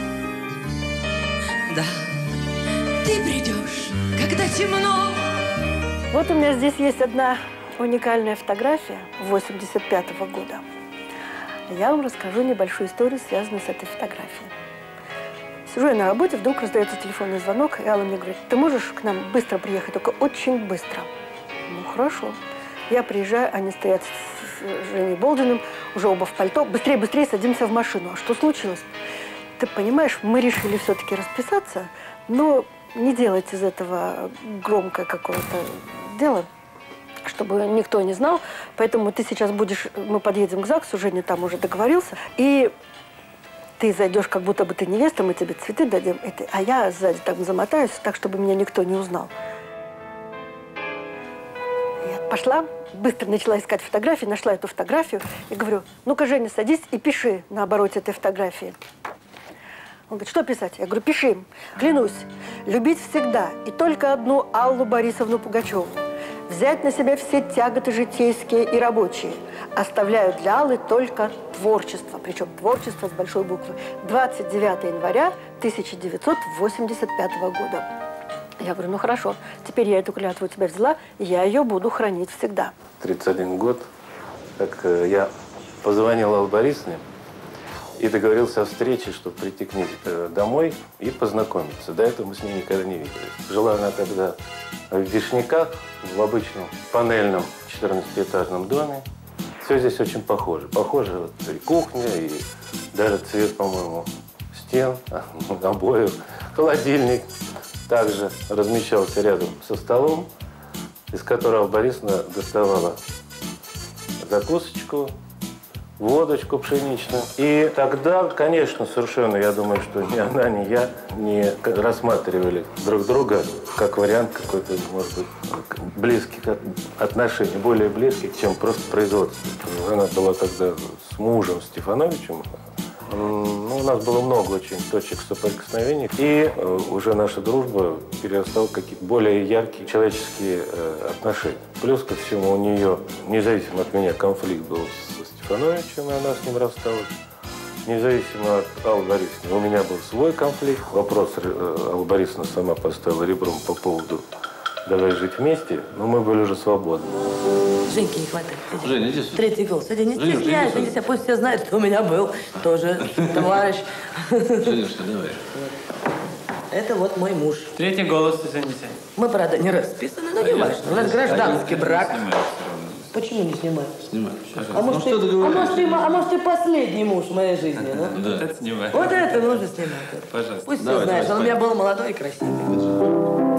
Да, ты придешь, когда темно. Вот у меня здесь есть одна уникальная фотография восемьдесят пятого года. Я вам расскажу небольшую историю, связанную с этой фотографией. Сижу я на работе, вдруг раздается телефонный звонок, и Алла мне говорит: ты можешь к нам быстро приехать, только очень быстро. Ну, хорошо. Я приезжаю, они стоят с Женей Болдиным, уже оба в пальто. Быстрее, быстрее садимся в машину. А что случилось? Ты понимаешь, мы решили все-таки расписаться, но не делать из этого громкое какое-то дело, чтобы никто не знал. Поэтому ты сейчас будешь, мы подъедем к ЗАГСу, Женя там уже договорился, и ты зайдешь, как будто бы ты невеста, мы тебе цветы дадим, а я сзади так замотаюсь, так, чтобы меня никто не узнал. Я пошла, быстро начала искать фотографии, нашла эту фотографию и говорю: ну-ка, Женя, садись и пиши на обороте этой фотографии. Он говорит: что писать? Я говорю: пиши. Клянусь, любить всегда и только одну Аллу Борисовну Пугачеву. Взять на себя все тяготы житейские и рабочие. Оставляю для Аллы только творчество, причем творчество с большой буквы. двадцать девятого января тысяча девятьсот восемьдесят пятого года. Я говорю: ну хорошо, теперь я эту клятву у тебя взяла, и я ее буду хранить всегда. тридцать один год, как э, я позвонил Алле Борисовне и договорился о встрече, чтобы прийти к ней э, домой и познакомиться. До этого мы с ней никогда не виделись. Жила она тогда в Вишняках, в обычном панельном четырнадцатиэтажном доме. Все здесь очень похоже. Похоже вот и кухня, и даже цвет, по-моему, стен, обоев. Холодильник также размещался рядом со столом, из которого Алла Борисовна доставала закусочку, водочку пшеничную. И тогда, конечно, совершенно, я думаю, что ни она, ни я не рассматривали друг друга как вариант какой-то, может быть, близких отношений, более близких, чем просто производство. Она была тогда с мужем Стефановичем. Ну, у нас было много очень точек соприкосновений. И э, уже наша дружба перерастала в какие-то более яркие человеческие э, отношения. Плюс ко всему у нее, независимо от меня, конфликт был с Стефановичем, и она с ним рассталась. Независимо от Аллы Борисовны, у меня был свой конфликт. Вопрос э, Алла Борисовна сама поставила ребром по поводу «давай жить вместе», но мы были уже свободны. Женьки не хватает. Иди. Женя, иди сюда. Третий голос. Иди, не Женюшка, стесняйся, иди иди, пусть все знают, что у меня был тоже товарищ. Женюшка, давай. Это вот мой муж. Третий голос, извините. Мы, правда, не расписаны, но не важно. У нас гражданский брак. Почему не снимать? Снимай. А может, ну, ты, что а, может, ты, а может, ты последний муж в моей жизни, да? Вот это снимай. Вот это нужно снимать. Пожалуйста. Пусть Давай, все знают, давай, он у меня был молодой и красивый.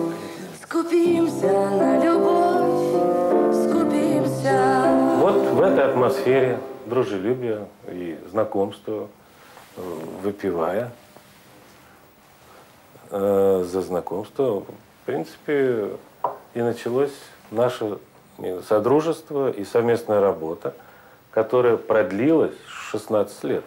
Скупимся на любовь, скупимся. Вот в этой атмосфере дружелюбия и знакомства, э, выпивая э, за знакомство, в принципе, и началось наше содружество и совместная работа, которая продлилась шестнадцать лет.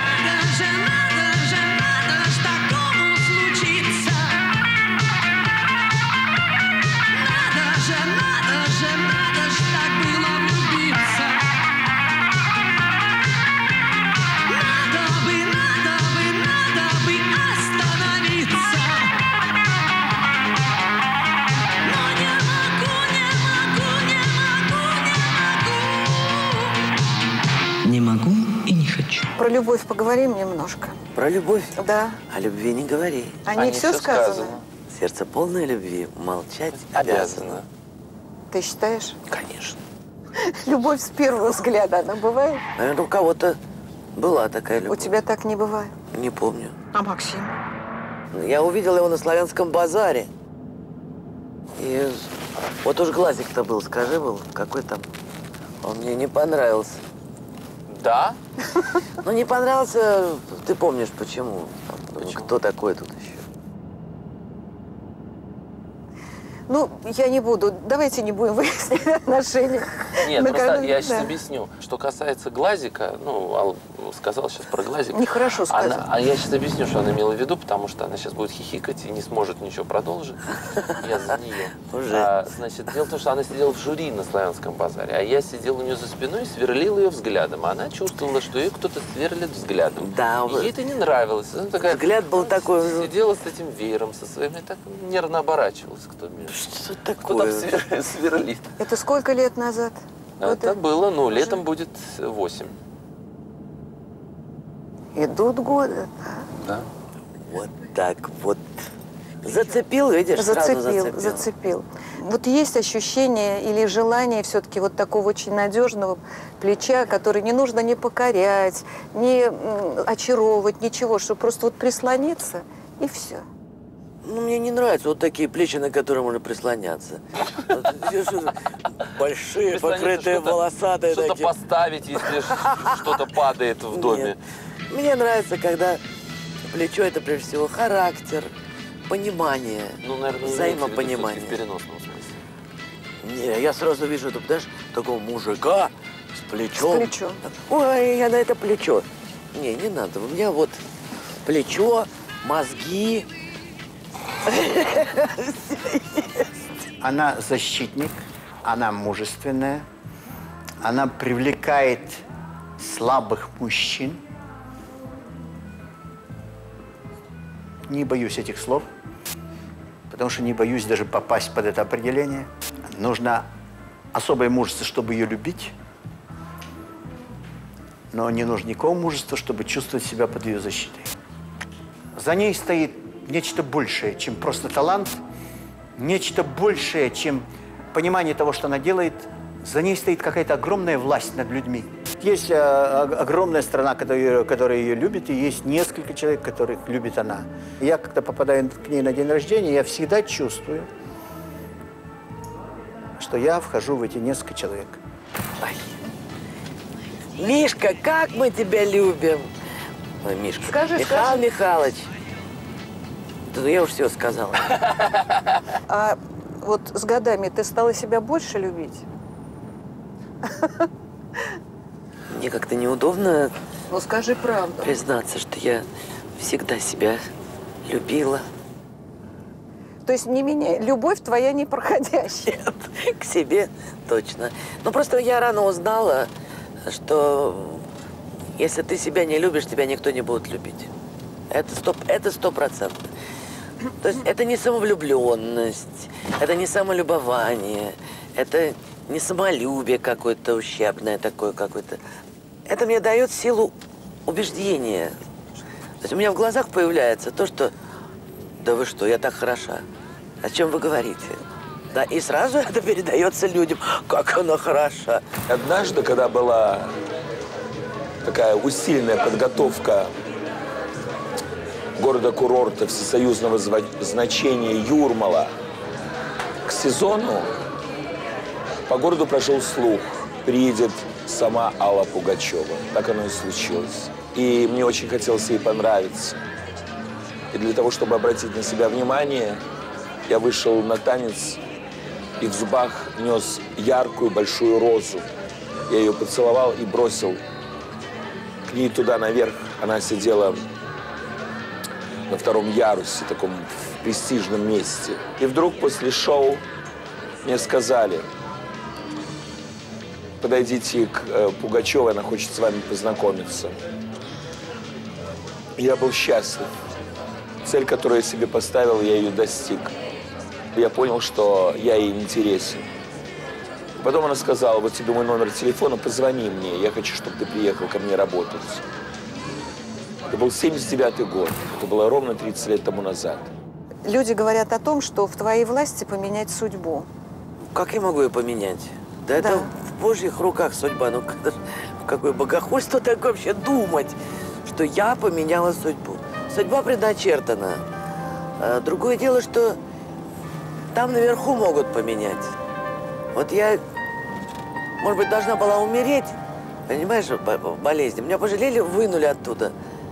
Не могу и не хочу. Про любовь поговорим немножко. Про любовь? Да. О любви не говори. О ней все сказано? Сердце полное любви, молчать обязано. Ты считаешь? Конечно. Любовь с первого взгляда, она бывает? Наверное, у кого-то была такая любовь. У тебя так не бывает? Не помню. А Максим? Я увидел его на Славянском базаре. И вот уж глазик-то был, скажи, был, какой там. Он мне не понравился. Да? Ну, не понравился, ты помнишь, почему? Почему? Кто такой тут еще? Ну, я не буду. Давайте не будем выяснять отношения. Нет, На просто кон- я сейчас да. объясню. Что касается глазика, ну, Алла сказала сейчас про глазик. Нехорошо сказать. Она- А я сейчас объясню, что она имела в виду, потому что она сейчас будет хихикать и не сможет ничего продолжить. Я за нее. Уже. А, значит, дело в том, что она сидела в жюри на Славянском базаре, а я сидел у нее за спиной и сверлил ее взглядом. А она чувствовала, что ее кто-то сверлит взглядом. Да, И ей это не нравилось. Она такая, взгляд был такой. сидела с этим веером, со своим, и так нервно оборачивалась. Кто меня. Что Кто такое? там свер- сверлит? Это сколько лет назад? Это было, ну, летом будет восемь. Идут годы. Да. Вот так вот. Зацепил, видишь, сразу Зацепил, зацепил. зацепил. Вот есть ощущение или желание все-таки вот такого очень надежного плеча, который не нужно не покорять, не м, очаровывать, ничего, чтобы просто вот прислониться и все. Ну, мне не нравятся вот такие плечи, на которые можно прислоняться. Вот, видишь, большие, Прислониться, покрытые, что-то- волосатые Что-то такие. поставить, если ш- что-то падает в доме. Нет. Мне нравится, когда плечо – это прежде всего характер, понимание, Ну, наверное, взаимопонимание. в переносном смысле. Не, я сразу вижу, ты знаешь, такого мужика с плечом. С плечом. Ой, я на это плечо. Не, не надо. У меня вот плечо, мозги. Она защитник, она мужественная, она привлекает слабых мужчин. Не боюсь этих слов, потому что не боюсь даже попасть под это определение. Нужно особое мужество, чтобы ее любить, но не нужно никакого мужества, чтобы чувствовать себя под ее защитой. За ней стоит нечто большее, чем просто талант, нечто большее, чем понимание того, что она делает. За ней стоит какая-то огромная власть над людьми. Есть э, огромная страна, которая, которая ее любит, и есть несколько человек, которых любит она. И я, когда попадаю к ней на день рождения, я всегда чувствую, что я вхожу в эти несколько человек. Ай. Мишка, как мы тебя любим. Ой, Мишка. Скажи, Михаил скажи. Михайлович. Да я уж все сказала. А вот с годами ты стала себя больше любить? Мне как-то неудобно Ну скажи правду. признаться, что я всегда себя любила. То есть не меня, любовь твоя не проходящая. Нет, к себе точно. Ну, просто я рано узнала, что если ты себя не любишь, тебя никто не будет любить. Это стоп, это сто процентов. То есть это не самовлюбленность, это не самолюбование, это не самолюбие какое-то ущербное такое какое-то. Это мне дает силу убеждения. То есть у меня в глазах появляется то, что да вы что, я так хороша. О чем вы говорите? Да, и сразу это передается людям, как она хороша. Однажды, когда была такая усиленная подготовка города-курорта всесоюзного значения Юрмала к сезону, по городу прошел слух, приедет сама Алла Пугачева. Так оно и случилось. И мне очень хотелось ей понравиться. И для того, чтобы обратить на себя внимание, я вышел на танец и в зубах нес яркую большую розу. Я ее поцеловал и бросил к ней туда наверх. Она сидела на втором ярусе, таком престижном месте. И вдруг после шоу мне сказали: подойдите к э, Пугачевой, она хочет с вами познакомиться. И я был счастлив. Цель, которую я себе поставил, я ее достиг. Я понял, что я ей интересен. Потом она сказала: вот тебе мой номер телефона, позвони мне, я хочу, чтобы ты приехал ко мне работать. Это был семьдесят девятый год, это было ровно тридцать лет тому назад. Люди говорят о том, что в твоей власти поменять судьбу. Как я могу ее поменять? Да, Да. это в божьих руках судьба. Ну, какое богохульство так вообще думать, что я поменяла судьбу. Судьба предначертана. А другое дело, что там наверху могут поменять. Вот я, может быть, должна была умереть понимаешь, болезни. Меня пожалели, вынули оттуда.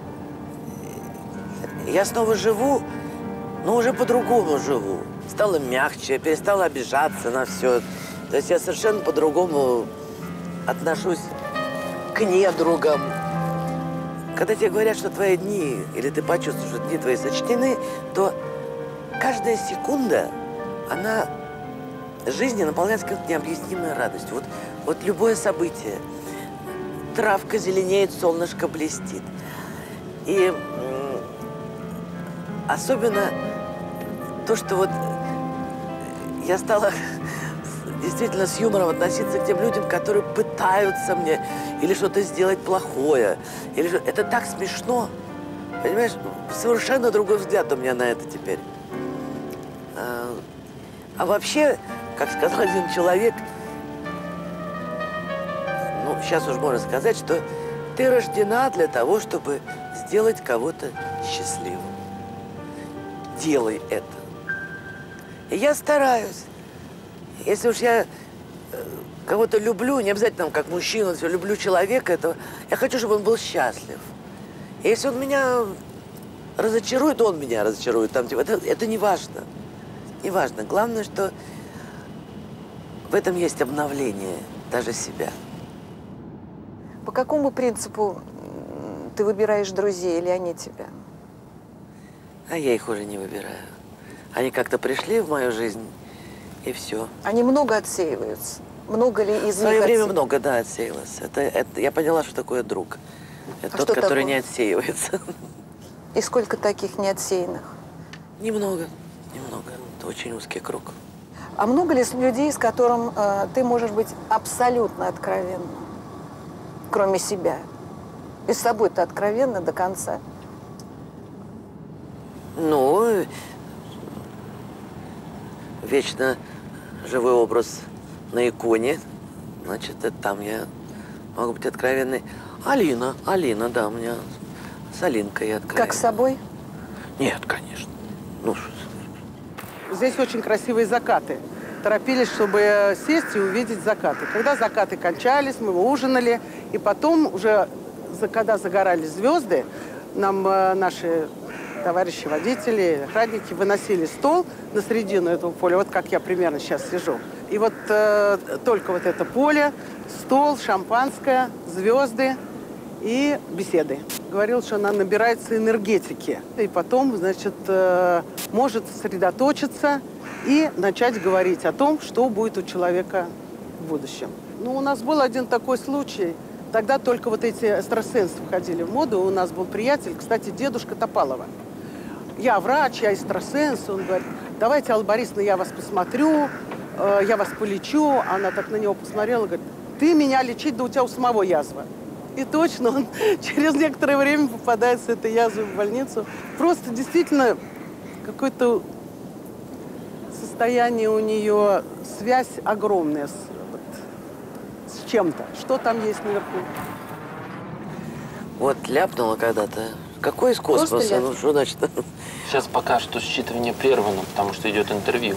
Я снова живу, но уже по-другому живу. Стала мягче, перестала обижаться на все. То есть я совершенно по-другому отношусь к недругам. Когда тебе говорят, что твои дни, или ты почувствуешь, что дни твои сочтены, то каждая секунда, она жизни наполняется как необъяснимой радостью. Вот, вот любое событие. Травка зеленеет, солнышко блестит. И особенно то, что вот я стала действительно с юмором относиться к тем людям, которые пытаются мне или что-то сделать плохое. Или что... Это так смешно. Понимаешь, совершенно другой взгляд у меня на это теперь. А, а вообще, как сказал один человек, ну, сейчас уж можно сказать, что ты рождена для того, чтобы сделать кого-то счастливым. Делай это. И я стараюсь. Если уж я кого-то люблю, не обязательно как мужчину, если люблю человека, то я хочу, чтобы он был счастлив. И если он меня разочарует, он меня разочарует. Там, типа, это, это не важно. Не важно. Главное, что в этом есть обновление даже себя. По какому принципу ты выбираешь друзей, или они тебя? А я их уже не выбираю. Они как-то пришли в мою жизнь, и все. Они много отсеиваются? Много ли из них? В свое время отсе... много, да, отсеялось. Это, это, я поняла, что такое друг. Это а тот, который такое? не отсеивается. И сколько таких неотсеянных? Немного, немного. Это очень узкий круг. А много ли людей, с которым э, ты можешь быть абсолютно откровенна, кроме себя? И с собой ты откровенна до конца? Ну, вечно живой образ на иконе. Значит, это там я могу быть откровенной. Алина, Алина, да, у меня с Алинкой я откровенна. Как с собой? Нет, конечно. Ну, здесь очень красивые закаты. Торопились, чтобы сесть и увидеть закаты. Когда закаты кончались, мы ужинали. И потом уже, когда загорались звезды, нам э, наши товарищи, водители, охранники выносили стол на середину этого поля. Вот как я примерно сейчас сижу. И вот э, только вот это поле, стол, шампанское, звезды и беседы. Говорил, что она набирается энергетики. И потом, значит, э, может сосредоточиться и начать говорить о том, что будет у человека в будущем. Ну, у нас был один такой случай. Тогда только вот эти экстрасенсы входили в моду. У нас был приятель, кстати, дедушка Топалова. Я врач, я экстрасенс. Он говорит, давайте, Алла Борисовна, я вас посмотрю, э, я вас полечу. Она так на него посмотрела, говорит, ты меня лечить, да у тебя у самого язва. И точно он через некоторое время попадает с этой язвой в больницу. Просто действительно какое-то состояние у нее, связь огромная с, вот, с чем-то. Что там есть наверху? Вот ляпнула когда-то. Какой из космоса? Ну, что значит? Сейчас пока что считывание прервано, потому что идет интервью.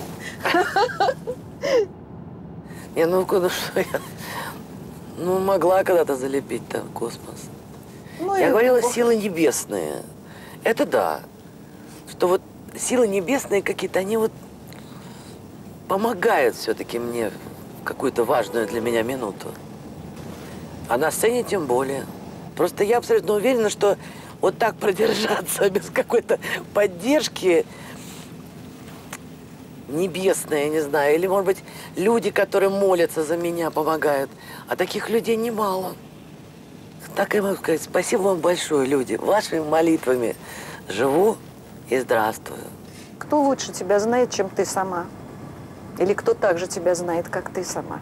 Не, ну, ну что я... Ну, могла когда-то залепить там космос. Ну, я говорила, силы небесные. Это да. Что вот силы небесные какие-то, они вот помогают все-таки мне в какую-то важную для меня минуту. А на сцене тем более. Просто я абсолютно уверена, что вот так продержаться без какой-то поддержки небесной, я не знаю, или, может быть, люди, которые молятся за меня, помогают. А таких людей немало. Так я могу сказать, спасибо вам большое, люди. Вашими молитвами живу и здравствую. Кто лучше тебя знает, чем ты сама? Или кто так же тебя знает, как ты сама?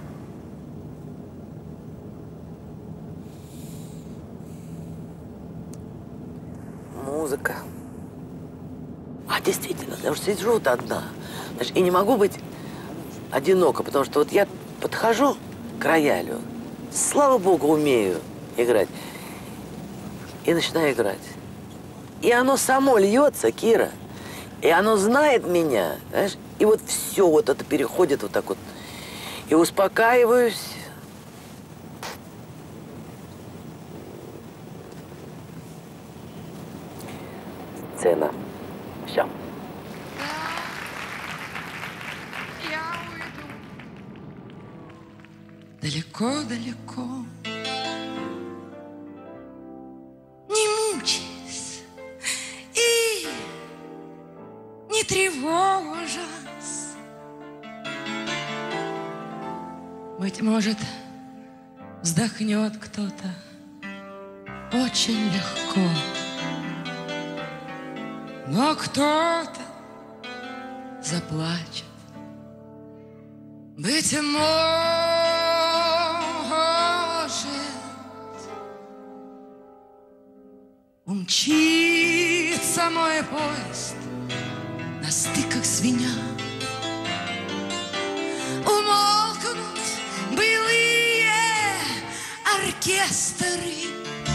Музыка. А, действительно, я уже сижу вот одна. Знаешь, и не могу быть одиноко, потому что вот я подхожу к роялю, слава богу, умею играть, и начинаю играть. И оно само льется, Кира, и оно знает меня, знаешь, и вот все вот это переходит вот так вот. И успокаиваюсь, сцена. Все. Далеко-далеко, не мучаясь и не тревожась. Быть может, вздохнет кто-то очень легко, но кто-то заплачет. Быть может, умчится мой поезд на стыках звеня. Умолкнут былые оркестры,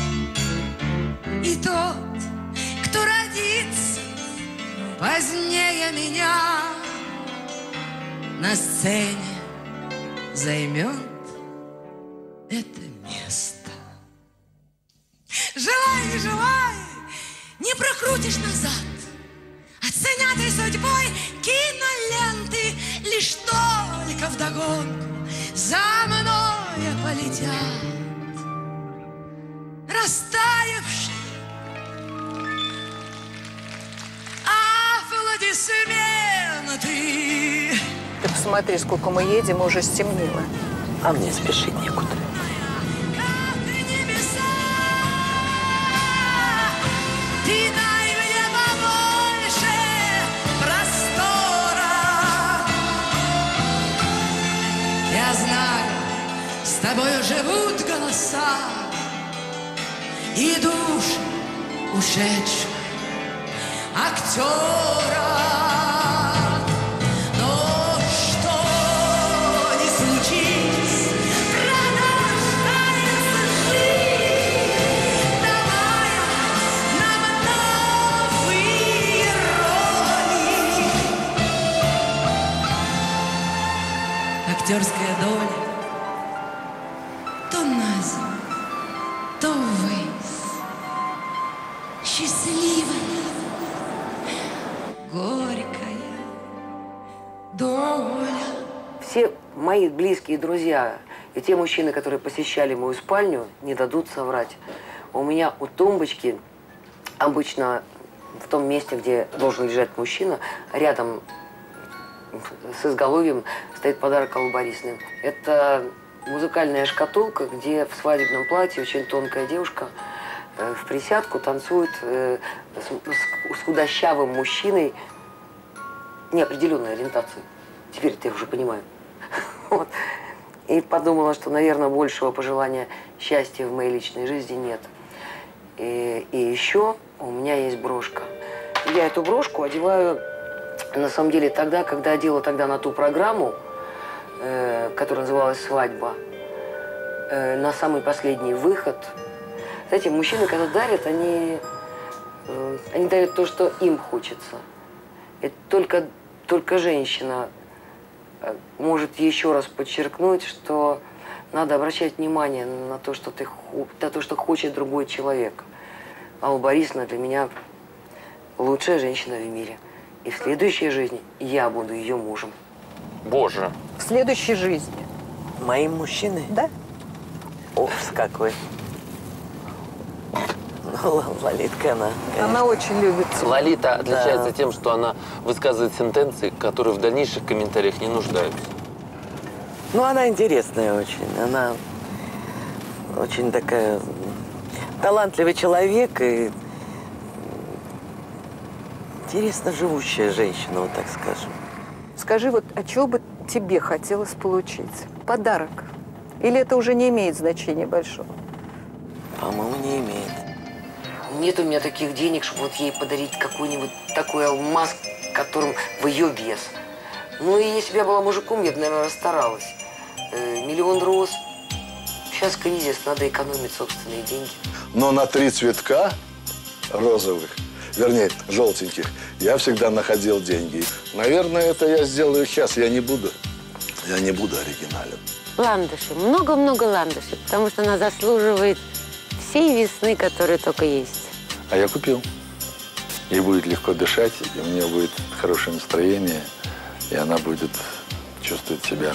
и тот, кто родится позднее меня, на сцене займет это место. Желай, не желай, не прокрутишь назад. Оценятой судьбой киноленты лишь только вдогонку за мною полетят. Растаявшие аплодисменты. Ты посмотри, сколько мы едем, уже стемнело. А мне спешить некуда. Ты дай мне побольше простора. Я знаю, с тобою живут голоса и души ушедших актера. Актерская доля то на землю, то ввысь. Счастливая, горькая доля. Все мои близкие друзья и те мужчины, которые посещали мою спальню, не дадут соврать. У меня у тумбочки, обычно в том месте, где должен лежать мужчина, рядом с изголовьем стоит подарок Аллы Борисовны. Это музыкальная шкатулка, где в свадебном платье очень тонкая девушка э, в присядку танцует э, с, с, с худощавым мужчиной неопределенной ориентации. Теперь это я уже понимаю. Вот. И подумала, что, наверное, большего пожелания счастья в моей личной жизни нет. И, и еще у меня есть брошка. Я эту брошку одеваю, на самом деле, тогда, когда одела тогда на ту программу, э, которая называлась «Свадьба», э, на самый последний выход. Знаете, мужчины, когда дарят, они, э, они дарят то, что им хочется. И только, только женщина э, может еще раз подчеркнуть, что надо обращать внимание на то, что, ты, на то, что хочет другой человек. Алла Борисовна для меня лучшая женщина в мире. И в следующей жизни я буду ее мужем. Боже. В следующей жизни. Моим мужчиной? Да. Ужас какой. Ну, Лолитка, она... Конечно. Она очень любит. Лолита отличается Да. тем, что она высказывает сентенции, которые в дальнейших комментариях не нуждаются. Ну, она интересная очень. Она очень такая талантливый человек и интересно живущая женщина, вот так скажем. Скажи, вот, а чего бы тебе хотелось получить? Подарок? Или это уже не имеет значения большого? По-моему, не имеет. Нет у меня таких денег, чтобы вот ей подарить какой-нибудь такой алмаз, которым в ее вес. Ну, и если бы я была мужиком, я бы, наверное, расстаралась. Э, миллион роз. Сейчас кризис, надо экономить собственные деньги. Но на три цветка розовых, вернее, желтеньких, я всегда находил деньги. Наверное, это я сделаю сейчас. Я не буду, я не буду оригинален. Ландыши, много-много ландышей, потому что она заслуживает всей весны, которая только есть. А я купил. ей будет легко дышать, и у нее будет хорошее настроение, и она будет чувствовать себя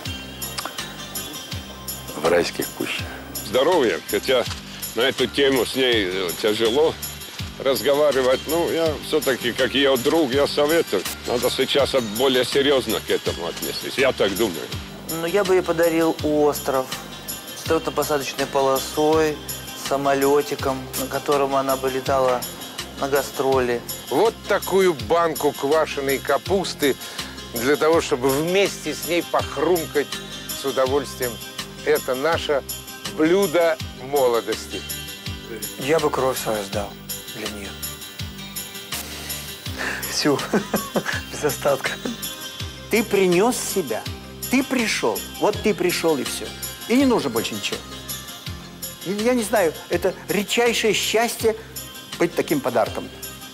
в райских кущах. Здоровье, хотя на эту тему с ней тяжело разговаривать. Ну, я все-таки, как ее друг, я советую. Надо сейчас более серьезно к этому отнестись. Я так думаю. Ну, я бы ей подарил остров с взлетно-посадочной полосой, с самолетиком, на котором она бы летала на гастроли. Вот такую банку квашеной капусты для того, чтобы вместе с ней похрумкать с удовольствием. Это наше блюдо молодости. Я бы кровь свою сдал для нее. Всю, без остатка. Ты принес себя, ты пришел. Вот ты пришел и все. И не нужно больше ничего. Я не знаю, это редчайшее счастье быть таким подарком.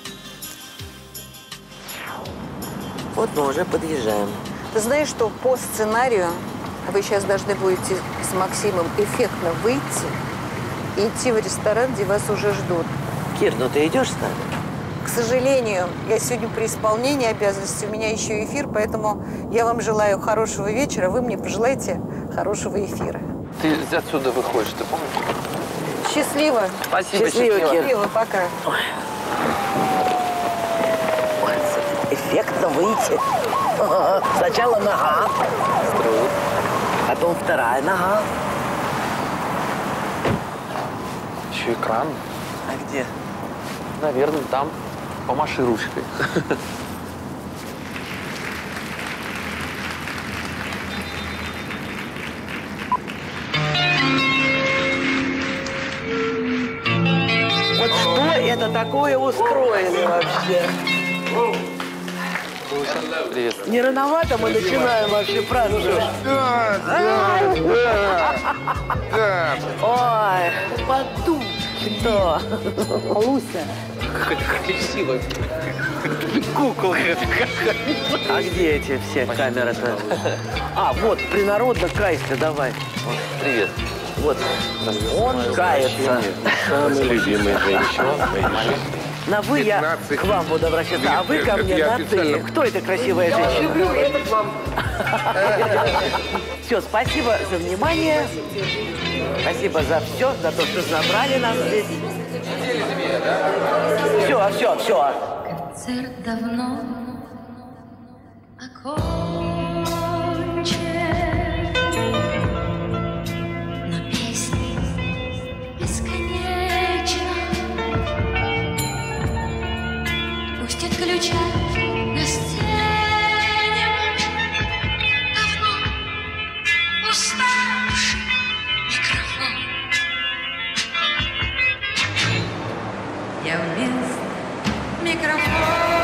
Вот мы уже подъезжаем. Ты знаешь, что по сценарию вы сейчас должны будете с Максимом эффектно выйти и идти в ресторан, где вас уже ждут. Кир, ну ты идешь с нами? К сожалению, я сегодня при исполнении обязанностей, у меня еще эфир, поэтому я вам желаю хорошего вечера, вы мне пожелаете хорошего эфира. Ты отсюда выходишь, ты помнишь? Счастливо. Спасибо, счастливо, Кир. Счастливо, пока. Ой. Ой, эффектно выйти. Сначала нога, потом вторая нога. Еще экран. А где? Наверное, там. Помаши ручкой. Вот что это такое устроили вообще? Привет. Не рановато мы начинаем вообще праздновать? Да, да, да, да. Ой, подумай, что? Луся. Какая красивая. Куколка какая. А где эти все камеры-то? А, вот, принародно кайся, давай. Привет. Вот, он кается. Самая любимая женщина. На «вы» я к вам буду обращаться, а вы ко мне на «ты». Кто эта красивая женщина? Это к вам. Все, спасибо за внимание. Спасибо за все, за то, что забрали нас здесь. Все, все, все. Концерт давно окончен, но песня бесконечна. Пусть отключат на сцене давно уставший микрофон. Я вместо микрофона